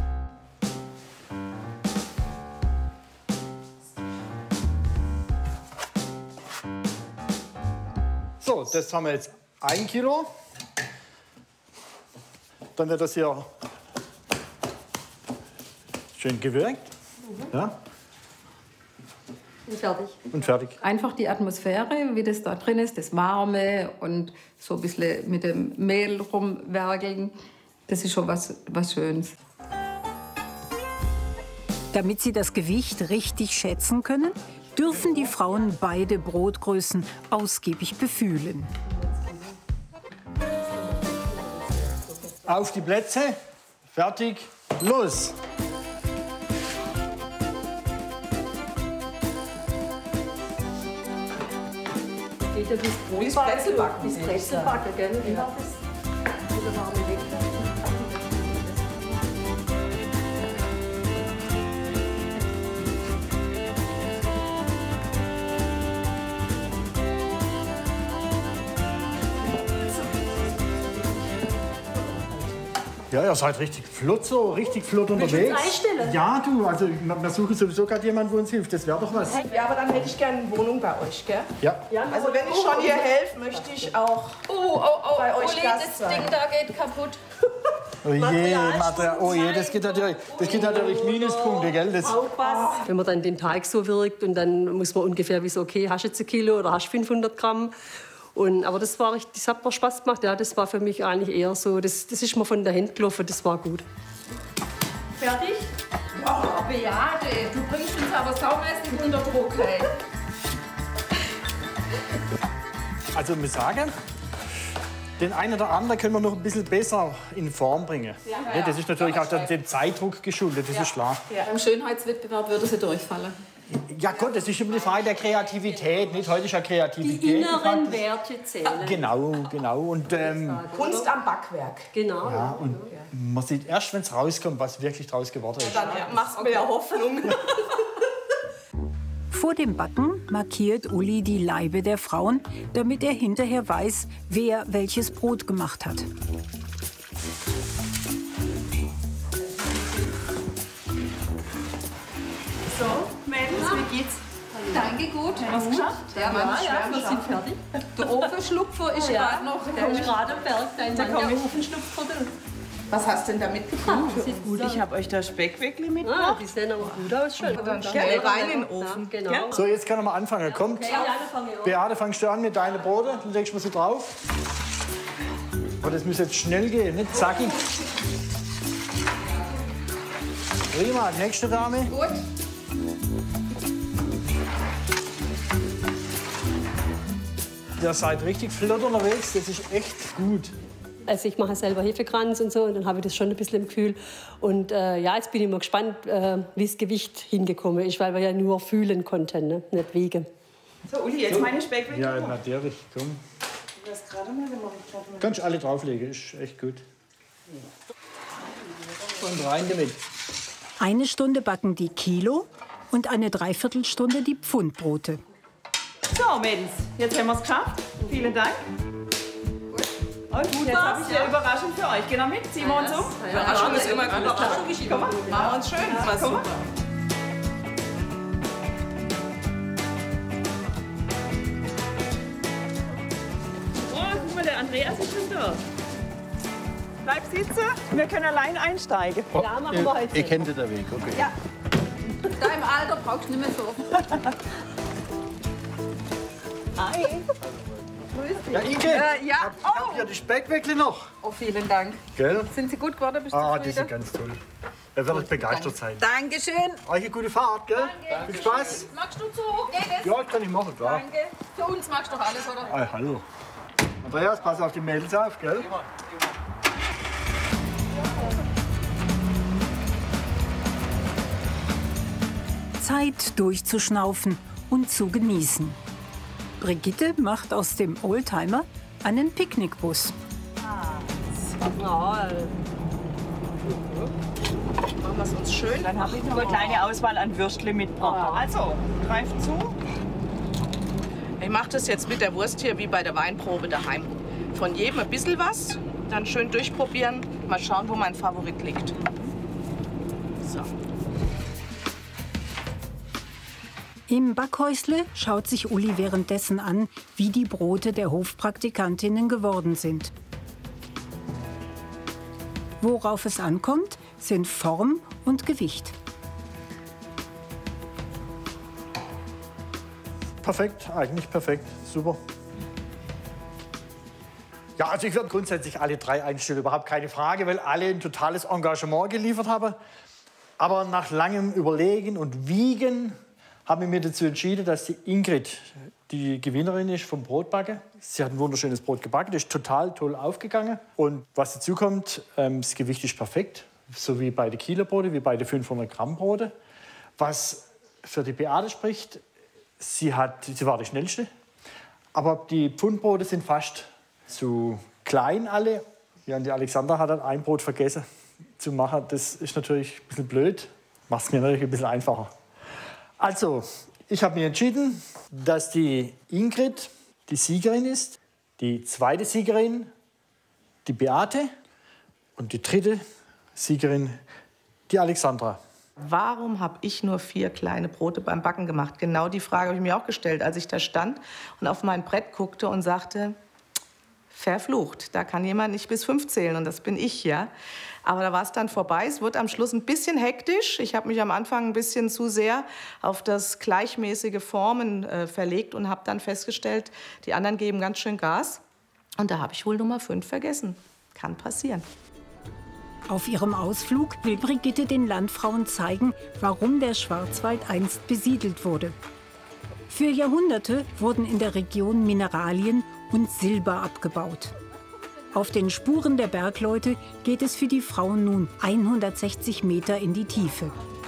So, das haben wir jetzt ein Kilo. Dann wird das hier Schön gewürgt. Mhm. Ja. Und fertig. Und fertig. Einfach die Atmosphäre, wie das da drin ist, das Warme und so ein bisschen mit dem Mehl rumwerkeln, das ist schon was, was Schönes. Damit Sie das Gewicht richtig schätzen können, dürfen die Frauen beide Brotgrößen ausgiebig befühlen. Auf die Plätze, fertig, los! Geht ja bis Brezelbacken. Bis Brezelbacken, gell? Ja. Das warme Weg. Ja, ihr seid richtig flott so, richtig flott Willst unterwegs. du uns einstellen? Ja, du, also wir suchen sowieso gerade jemanden, der uns hilft. Das wäre doch was. Ja, aber dann hätte ich gerne eine Wohnung bei euch, gell? Ja. Also wenn ich schon hier helfe, möchte ich auch Oh, oh, oh, bei euch Uli, Gast das sein. Ding da geht kaputt. Oh je, Mathe, oh je, das geht natürlich, das geht natürlich Minuspunkte, gell? Das, Wenn man dann den Teig so wirkt und dann muss man ungefähr wissen, okay, hast du jetzt ein Kilo oder hast du fünfhundert Gramm? Und, aber das, war, das hat mir Spaß gemacht. Ja, das war für mich eigentlich eher so, das, das ist mir von der Hand gelaufen, das war gut. Fertig? Oh, Beate, du bringst uns aber saumäßig unter Druck, hey. also, ich muss sagen, den einen oder anderen können wir noch ein bisschen besser in Form bringen. Ja. Ja, das ist natürlich auch dem Zeitdruck geschuldet, das Ja. ist klar. Ja. Beim Schönheitswettbewerb würde sie durchfallen. Ja Gott, das ist immer die Frage der Kreativität, nicht? Heute ist ja Kreativität. Die inneren gefragt. Werte zählen. Genau, genau. Und, ähm, Kunst am Backwerk. Genau. ja, und man sieht erst, wenn es rauskommt, was wirklich draus geworden ist. Dann machst du mir ja Hoffnung. Vor dem Backen markiert Uli die Laibe der Frauen, damit er hinterher weiß, wer welches Brot gemacht hat. So, Mädels, wie geht's? Danke, gut. Hast du geschafft? Ja, Ja, Mensch, ja, wir sind fertig. Der Ofenschlupfer ist Ja, gerade noch... der ist gerade am Berg, dein Da Mann, komm der ich. Ofenschlupfer. Was hast du denn da mitgebracht? Sieht gut Ich habe euch da Speckweckli Ah, mitgebracht. die sehen aber gut aus. Schön. Dann schnell rein in den Ofen. Ja, genau. So, jetzt können wir anfangen. Kommt. Okay, ja, dann fangen wir an. Beate, fangst du an mit deinen Broten, dann legst du sie drauf. Aber das muss jetzt schnell gehen, nicht zackig. Prima, nächste Dame. Gut. Ihr seid richtig flott unterwegs, das ist echt gut. Also ich mache selber Hefekranz und so und dann habe ich das schon ein bisschen im Kühl. Und äh, ja, jetzt bin ich mal gespannt, äh, wie das Gewicht hingekommen ist, weil wir ja nur fühlen konnten, ne? Nicht wiegen. So, Uli, jetzt meine Speckweckli. Ja, natürlich, komm. Das gerade mal gemacht. Kannst du alle drauflegen, ist echt gut. Und rein damit. Eine Stunde backen die Kilo und eine Dreiviertelstunde die Pfundbrote. So, Mädels, jetzt haben wir es geschafft. Vielen Dank. Und jetzt habe ich eine Überraschung für euch. Gehen wir mit? Ziehen wir uns um? Überraschung ist immer gut. Komm mal. Machen wir uns schön. Was Komm mal. super. Oh, guck mal, der Andreas ist schon da. Bleib sitzen, wir können allein einsteigen. Ja, machen wir heute. Ihr kennt den Weg, okay. Ja. Da im Alter brauchst du nicht mehr so. Hi. Ja, Inge, Äh, ja. ich hab hier die Speckweckli noch. Oh, vielen Dank. Gell? Sind Sie gut geworden? Bist du Ah, die zufrieden? sind ganz toll. Er wird begeistert sein. Dankeschön. Euch eine gute Fahrt, gell? Viel Spaß. Magst du zu? Geht es? Ja, das kann ich machen, klar. Danke. Für uns magst du doch alles, oder? Ah, hallo. Andreas, pass auf die Mädels auf, gell? Zeit durchzuschnaufen und zu genießen. Brigitte macht aus dem Oldtimer einen Picknickbus. Ja, Machen wir es uns schön. Dann habe ich noch eine kleine Auswahl an Würstle mitgebracht. Also, greift zu. Ich mache das jetzt mit der Wurst hier wie bei der Weinprobe daheim. Von jedem ein bisschen was, dann schön durchprobieren, mal schauen, wo mein Favorit liegt. So. Im Backhäusle schaut sich Uli währenddessen an, wie die Brote der Hofpraktikantinnen geworden sind. Worauf es ankommt, sind Form und Gewicht. perfekt, eigentlich perfekt, super. Ja, also ich würde grundsätzlich alle drei einstellen, überhaupt keine Frage, weil alle ein totales Engagement geliefert haben. Aber nach langem Überlegen und Wiegen habe ich mir dazu entschieden, dass die Ingrid die Gewinnerin ist vom Brotbacken. Sie hat ein wunderschönes Brot gebacken, das ist total toll aufgegangen. Und was dazu kommt, ähm, das Gewicht ist perfekt, so wie bei den Kilo-Brote, wie bei den fünfhundert Gramm Brote. Was für die Beate spricht, sie, hat, sie war die Schnellste, aber die Pfundbrote sind fast zu klein alle. Ja, und die Alexandra hat dann ein Brot vergessen zu machen. Das ist natürlich ein bisschen blöd, macht es mir natürlich ein bisschen einfacher. Also, ich habe mich entschieden, dass die Ingrid die Siegerin ist, die zweite Siegerin die Beate und die dritte Siegerin die Alexandra. Warum habe ich nur vier kleine Brote beim Backen gemacht? Genau die Frage habe ich mir auch gestellt, als ich da stand und auf mein Brett guckte und sagte, verflucht, da kann jemand nicht bis fünf zählen und das bin ich, ja. Aber da war es dann vorbei. Es wurde am Schluss ein bisschen hektisch. Ich habe mich am Anfang ein bisschen zu sehr auf das gleichmäßige Formen äh, verlegt und habe dann festgestellt, die anderen geben ganz schön Gas. Und da habe ich wohl Nummer fünf vergessen. Kann passieren. Auf ihrem Ausflug will Brigitte den Landfrauen zeigen, warum der Schwarzwald einst besiedelt wurde. Für Jahrhunderte wurden in der Region Mineralien und Silber abgebaut. Auf den Spuren der Bergleute geht es für die Frauen nun hundertsechzig Meter in die Tiefe.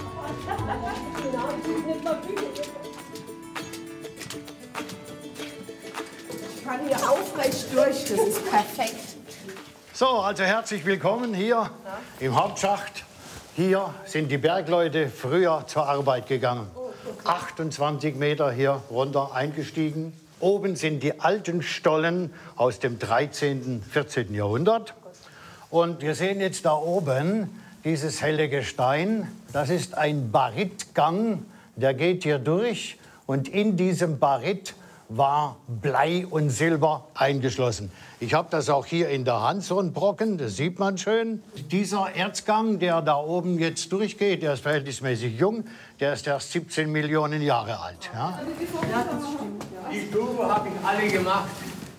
Ich kann hier aufrecht durch, das ist perfekt. So, also herzlich willkommen hier im Hauptschacht. Hier sind die Bergleute früher zur Arbeit gegangen. achtundzwanzig Meter hier runter eingestiegen. Oben sind die alten Stollen aus dem dreizehnten, vierzehnten Jahrhundert. Und wir sehen jetzt da oben dieses helle Gestein. Das ist ein Barytgang, der geht hier durch. Und in diesem Baryt war Blei und Silber eingeschlossen. Ich habe das auch hier in der Hand, so ein Brocken, das sieht man schön. Dieser Erzgang, der da oben jetzt durchgeht, der ist verhältnismäßig jung, der ist erst siebzehn Millionen Jahre alt. Ja? Die Stube habe ich alle gemacht.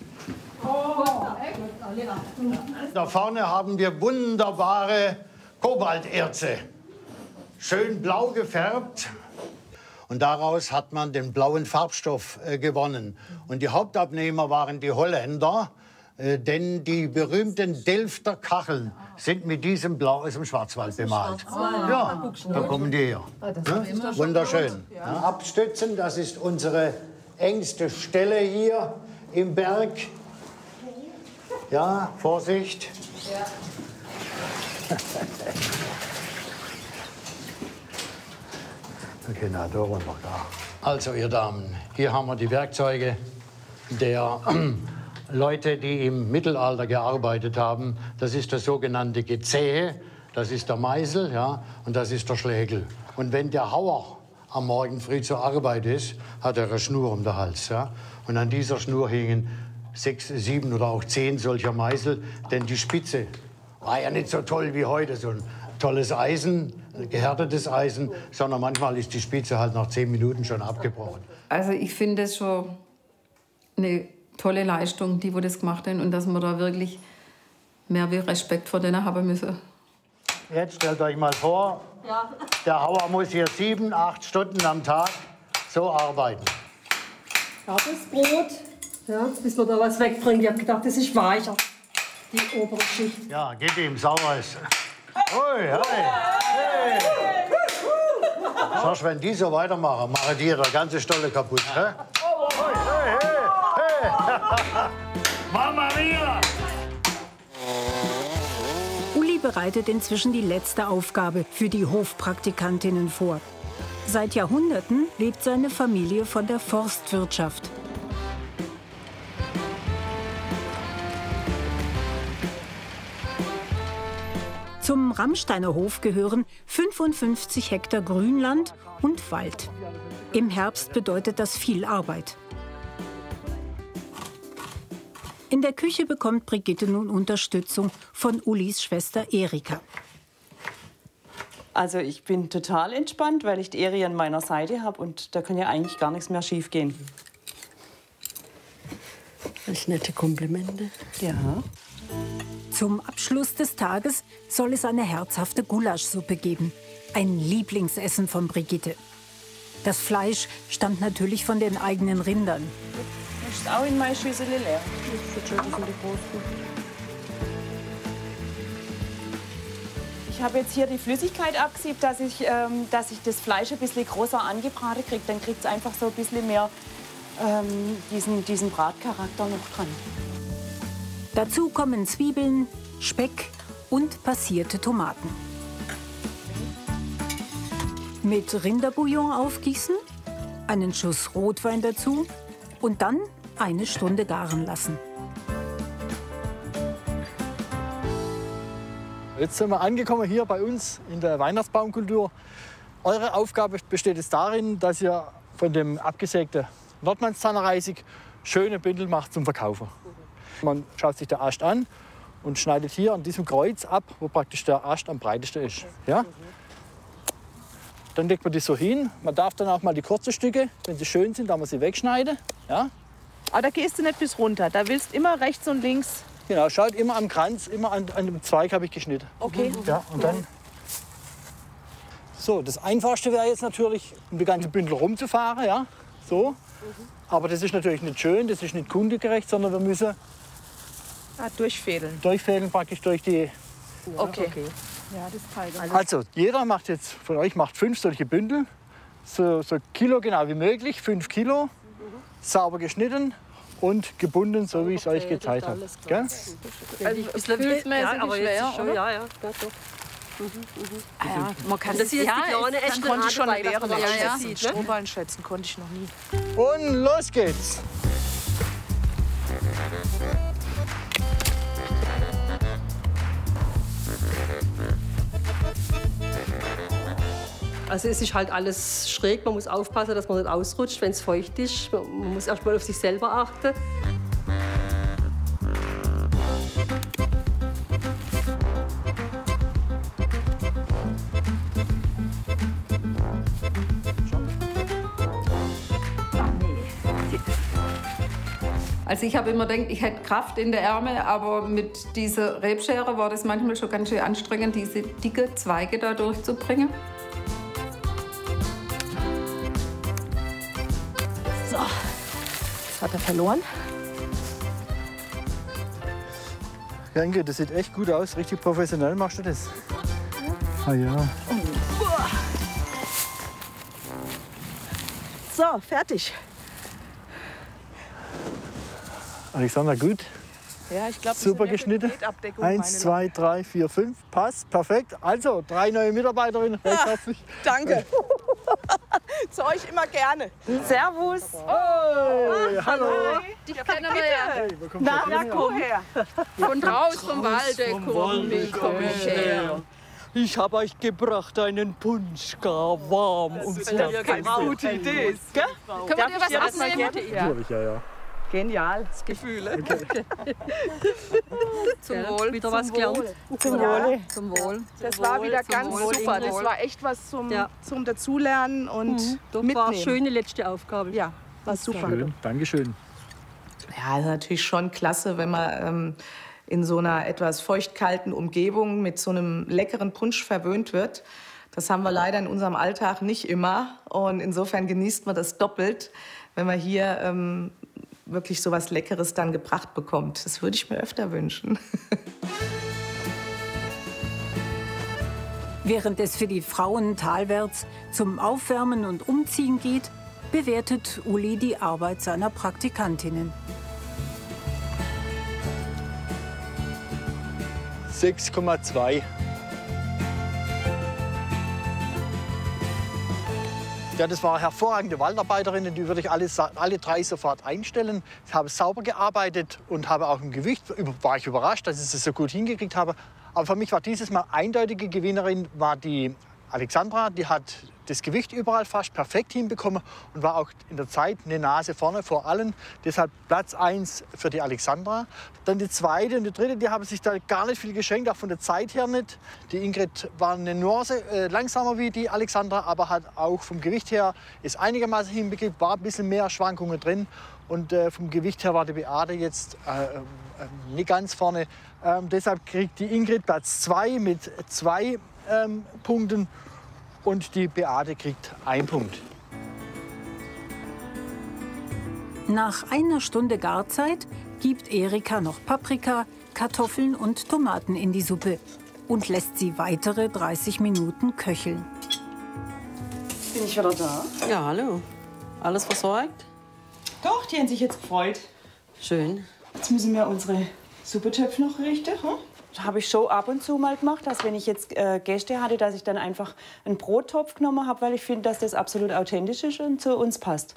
Da vorne haben wir wunderbare Kobalterze, schön blau gefärbt. Und daraus hat man den blauen Farbstoff äh, gewonnen. Und die Hauptabnehmer waren die Holländer, äh, denn die berühmten Delfter Kacheln sind mit diesem Blau aus dem Schwarzwald bemalt. Ja, da kommen die her. Ja? Wunderschön. Ja, abstützen, das ist unsere engste Stelle hier im Berg. Ja, Vorsicht. Ja. Okay, na, da runter, da. Also, ihr Damen, hier haben wir die Werkzeuge der äh, Leute, die im Mittelalter gearbeitet haben. Das ist das sogenannte Gezähe, das ist der Meißel, ja, und das ist der Schlägel. Und wenn der Hauer am Morgen früh zur Arbeit ist, hat er eine Schnur um den Hals. Ja? Und an dieser Schnur hingen sechs, sieben oder auch zehn solcher Meißel, denn die Spitze war ja nicht so toll wie heute, so ein tolles Eisen, gehärtetes Eisen, sondern manchmal ist die Spitze halt nach zehn Minuten schon abgebrochen. Also ich finde es schon eine tolle Leistung, die wo das gemacht haben und dass wir da wirklich mehr wie Respekt vor denen haben müssen. Jetzt stellt euch mal vor, ja. Der Hauer muss hier sieben, acht Stunden am Tag so arbeiten. Hartes Brot, ja, bis wir da was wegbringen. Ich habe gedacht, das ist weicher, die obere Schicht. Ja, gib ihm saures. Ui, hey. Hey. Sagst, wenn die so weitermachen, machen die der ganze Stolle kaputt. Hä? Ui, hey, hey, hey. Mama mia! Uli bereitet inzwischen die letzte Aufgabe für die Hofpraktikantinnen vor. Seit Jahrhunderten lebt seine Familie von der Forstwirtschaft. Zum Rammsteiner Hof gehören fünfundfünfzig Hektar Grünland und Wald. Im Herbst bedeutet das viel Arbeit. In der Küche bekommt Brigitte nun Unterstützung von Ulis Schwester Erika. Also ich bin total entspannt, weil ich die Eri an meiner Seite habe und da kann ja eigentlich gar nichts mehr schief gehen. Als nette Komplimente. Ja. Zum Abschluss des Tages soll es eine herzhafte Gulaschsuppe geben. Ein Lieblingsessen von Brigitte. Das Fleisch stammt natürlich von den eigenen Rindern. Das ist auch in meine Schüssel leer. Ich habe jetzt hier die Flüssigkeit abgesiebt, dass ich, ähm, dass ich das Fleisch ein bisschen größer angebraten kriege. Dann kriegt es einfach so ein bisschen mehr ähm, diesen, diesen Bratcharakter noch dran. Dazu kommen Zwiebeln, Speck und passierte Tomaten. Mit Rinderbouillon aufgießen, einen Schuss Rotwein dazu und dann eine Stunde garen lassen. Jetzt sind wir angekommen hier bei uns in der Weihnachtsbaumkultur. Eure Aufgabe besteht jetzt darin, dass ihr von dem abgesägten Nordmannstannerreisig schöne Bündel macht zum Verkaufen. Man schaut sich den Ast an und schneidet hier an diesem Kreuz ab, wo praktisch der Ast am breitesten ist. Ja? Dann legt man die so hin. Man darf dann auch mal die kurzen Stücke, wenn sie schön sind, darf man sie wegschneiden. Ja? Aber da gehst du nicht bis runter. Da willst immer rechts und links. Genau, schaut immer am Kranz, immer an, an dem Zweig habe ich geschnitten. Okay. Ja, und dann. So, das Einfachste wäre jetzt natürlich, um die ganze Bündel rumzufahren. Ja? So. Aber das ist natürlich nicht schön, das ist nicht kundegerecht, sondern wir müssen ah, durchfädeln. Durchfädeln praktisch durch die. Okay. okay. Ja, das zeige. Also, jeder macht jetzt von euch macht fünf solche Bündel, so, so Kilo genau wie möglich, fünf Kilo, mhm. sauber geschnitten und gebunden, so wie ich es euch gezeigt habe. Also, ein bisschen gefühlsmäßig ja, schwer, schon, ja, ja, das doch. Mhm, mhm. Ah, ja, man kann das hier ja, die kleine dann konnte ich schon dabei, leeren ja, ja, sieht, ja. Strohballen schätzen konnte ich noch nie. Und los geht's! Also es ist halt alles schräg, man muss aufpassen, dass man nicht ausrutscht, wenn es feucht ist. Man muss erst mal auf sich selber achten. Also ich habe immer gedacht, ich hätte Kraft in der Ärmel, aber mit dieser Rebschere war das manchmal schon ganz schön anstrengend, diese dicke Zweige da durchzubringen. So, das hat er verloren. Danke, das sieht echt gut aus. Richtig professionell machst du das. Ah ja. So, fertig. Alexandra, gut. Ja, ich glaube, super geschnitten. Eins, zwei, drei, vier, fünf. Passt, perfekt. Also, drei neue Mitarbeiterinnen. Recht herzlich. Danke. Zu euch immer gerne. Servus. Oh, hallo. Die kennen wir ja. Hey, Na, na, komm her. Von draußen vom Walde komm ich, komm ich her. Ich habe euch gebracht einen Punsch, gar warm und sehr eine gute Idee. Gell? Können wir dir was abnehmen? Natürlich, ja, ja. Genial, das Gefühl. Okay. Zum Wohl. Wieder was gelernt. Zum Wohle. Zum Wohl. Das war wieder ganz super. Das war echt was zum, ja. zum Dazulernen und mhm. Das mitnehmen. war eine schöne letzte Aufgabe. Ja, war super. Schön. Dankeschön. Ja, ist natürlich schon klasse, wenn man ähm, in so einer etwas feuchtkalten Umgebung mit so einem leckeren Punsch verwöhnt wird. Das haben wir leider in unserem Alltag nicht immer. Und insofern genießt man das doppelt, wenn man hier ähm, wirklich so was Leckeres dann gebracht bekommt. Das würde ich mir öfter wünschen. Während es für die Frauen talwärts zum Aufwärmen und Umziehen geht, bewertet Uli die Arbeit seiner Praktikantinnen. sechs Komma zwei. Ja, das war hervorragende Waldarbeiterinnen, die würde ich alle, alle drei sofort einstellen. Ich habe sauber gearbeitet und habe auch im Gewicht, war ich überrascht, dass ich es so gut hingekriegt habe. Aber für mich war dieses Mal eindeutige Gewinnerin war die Alexandra. Die hat das Gewicht überall fast perfekt hinbekommen und war auch in der Zeit eine Nase vorne vor allen. Deshalb Platz eins für die Alexandra. Dann die zweite und die dritte, die haben sich da gar nicht viel geschenkt, auch von der Zeit her nicht. Die Ingrid war eine Nuance äh, langsamer wie die Alexandra, aber hat auch vom Gewicht her ist einigermaßen hinbekriegt, war ein bisschen mehr Schwankungen drin. Und äh, vom Gewicht her war die Beate jetzt äh, äh, nicht ganz vorne. Ähm, deshalb kriegt die Ingrid Platz zwei mit zwei ähm, Punkten und die Beate kriegt einen Punkt. Nach einer Stunde Garzeit gibt Erika noch Paprika, Kartoffeln und Tomaten in die Suppe und lässt sie weitere dreißig Minuten köcheln. Bin ich wieder da? Ja, hallo. Alles versorgt? Doch, die haben sich jetzt gefreut. Schön. Jetzt müssen wir unsere Suppetöpfe noch richten. Hm? Das habe ich schon ab und zu mal gemacht, dass wenn ich jetzt äh, Gäste hatte, dass ich dann einfach einen Brottopf genommen habe, weil ich finde, dass das absolut authentisch ist und zu uns passt.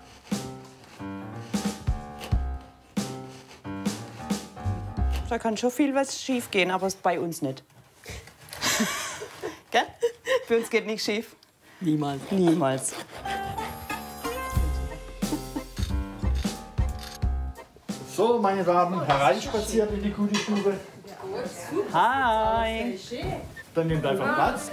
Da kann schon viel was schief gehen, aber bei uns nicht. Gell? Für uns geht nichts schief. Niemals. Niemals. So, meine Damen, hereinspaziert in die gute Stube. Hi. Dann nehmt einfach Platz.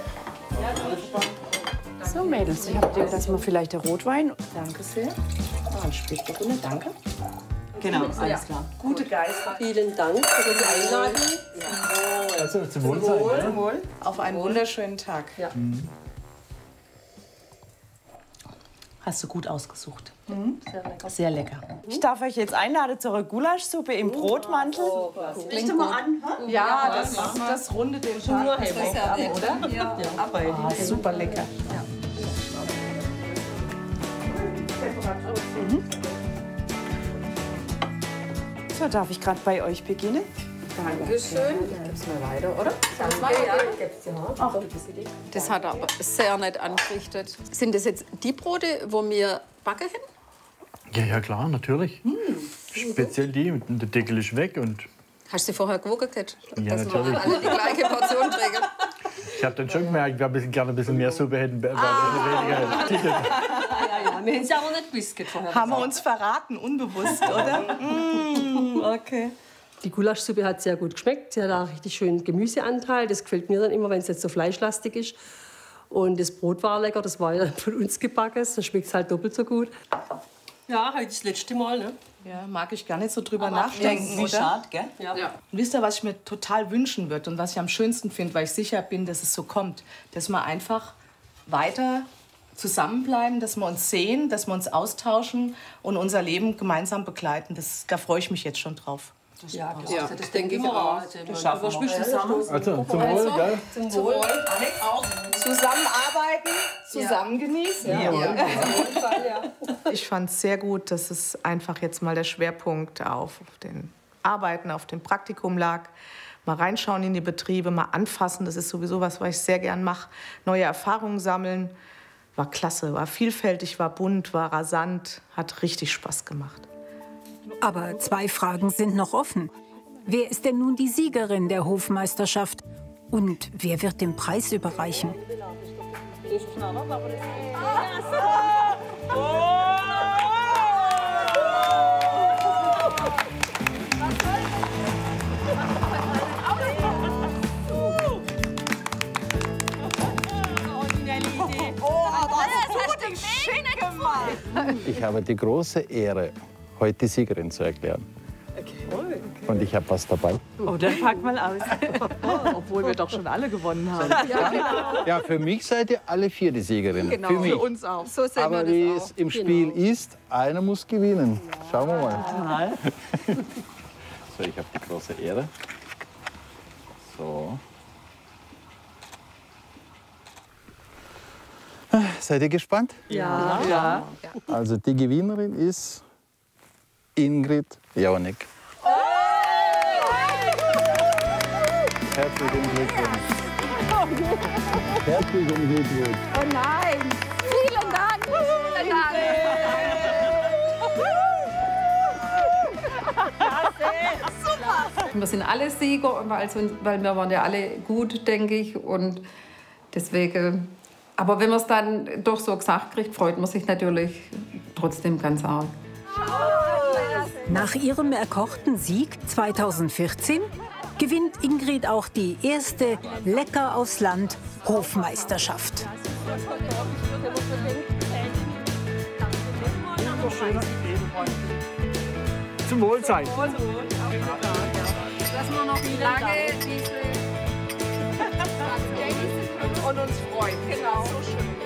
So, Mädels, ich habe gedacht, dass wir vielleicht der Rotwein. Danke sehr. Ah, ein Spitzbergrüne, danke. Genau, alles klar. Gute Geister. Vielen Dank für die Einladung. Ja. Also zum Wohl sein. Wohl, Ne? wohl. Auf einen wunderschönen Tag. Ja. Mhm. Hast du gut ausgesucht. Mhm. Sehr lecker. Sehr lecker. Ich darf euch jetzt einladen zur Gulaschsuppe im Brotmantel. Oh, Richte mal an. Hm? Ja, das, das rundet den Tag perfekt ab, oder? Ja. Aber super lecker. Mhm. So, darf ich gerade bei euch beginnen? Dankeschön. Ich gebe es mal weiter, oder? Danke, ja, ich gebe es dir mal. Ach, das hat er aber sehr nett angerichtet. Sind das jetzt die Brote, wo wir backen hin? Ja, ja, klar, natürlich. Hm. Speziell die, und der Deckel ist weg. Und Hast du sie vorher gewogen? ja, dass wir natürlich. alle die gleiche Portion kriegen? Ich habe dann schon gemerkt, wir ein gerne ein bisschen mehr Suppe hätten, weil ein bisschen weniger Ticket. Ja, ja, wir haben es aber nicht gewusst vorher. haben wir uns verraten, unbewusst, oder? mm, okay. Die Gulaschsuppe hat sehr gut geschmeckt. Sie hat auch richtig schön Gemüseanteil. Das gefällt mir dann immer, wenn es jetzt so fleischlastig ist. Und das Brot war lecker, das war ja von uns gebacken. Da schmeckt es halt doppelt so gut. Ja, heute das letzte Mal, ne? Ja, mag ich gar nicht so drüber Aber nachdenken, wie oder? schade, gell? Ja. Ja. Und wisst ihr, was ich mir total wünschen würde und was ich am schönsten finde, weil ich sicher bin, dass es so kommt, dass wir einfach weiter zusammenbleiben, dass wir uns sehen, dass wir uns austauschen und unser Leben gemeinsam begleiten. Das, da freue ich mich jetzt schon drauf. Ja, das, Ja, das denke ich auch. Das schaffen wir. Zusammen. Also, zum Wohl, gell? Zum Zum Wohl. Wohl. Auch zusammenarbeiten, zusammen genießen. Ja. Ja. Ja. Ich fand es sehr gut, dass es einfach jetzt mal der Schwerpunkt auf, auf den Arbeiten, auf dem Praktikum lag. Mal reinschauen in die Betriebe, mal anfassen. Das ist sowieso was, was ich sehr gern mache. Neue Erfahrungen sammeln. War klasse, war vielfältig, war bunt, war rasant. Hat richtig Spaß gemacht. Aber zwei Fragen sind noch offen. Wer ist denn nun die Siegerin der Hofmeisterschaft? Und wer wird den Preis überreichen? Ich habe die große Ehre, heute die Siegerin zu erklären. Und ich habe was dabei. Oh, dann pack mal aus. Obwohl wir doch schon alle gewonnen haben. Ja, für mich seid ihr alle vier die Siegerinnen. Genau, für mich. für uns auch. So sehen Aber wir wie das es auch. im Spiel ist, einer muss gewinnen. Schauen wir mal. So, ich habe die große Ehre. So. Seid ihr gespannt? Ja. Ja. Also die Gewinnerin ist Ingrid Jaonek. Herzlichen Glückwunsch. Herzlichen Glückwunsch. Oh nein! Vielen Dank! Vielen Dank! Wir sind alle Sieger, weil, weil wir waren ja alle gut, denke ich. Und deswegen, aber wenn man es dann doch so gesagt kriegt, freut man sich natürlich trotzdem ganz arg. Nach ihrem erkochten Sieg zweitausendvierzehn gewinnt Ingrid auch die erste Lecker aufs Land Hofmeisterschaft. Schön, Zum Wohlsein. Zum Wohl. Dass wir noch lange diese und uns freuen. Genau. So schön.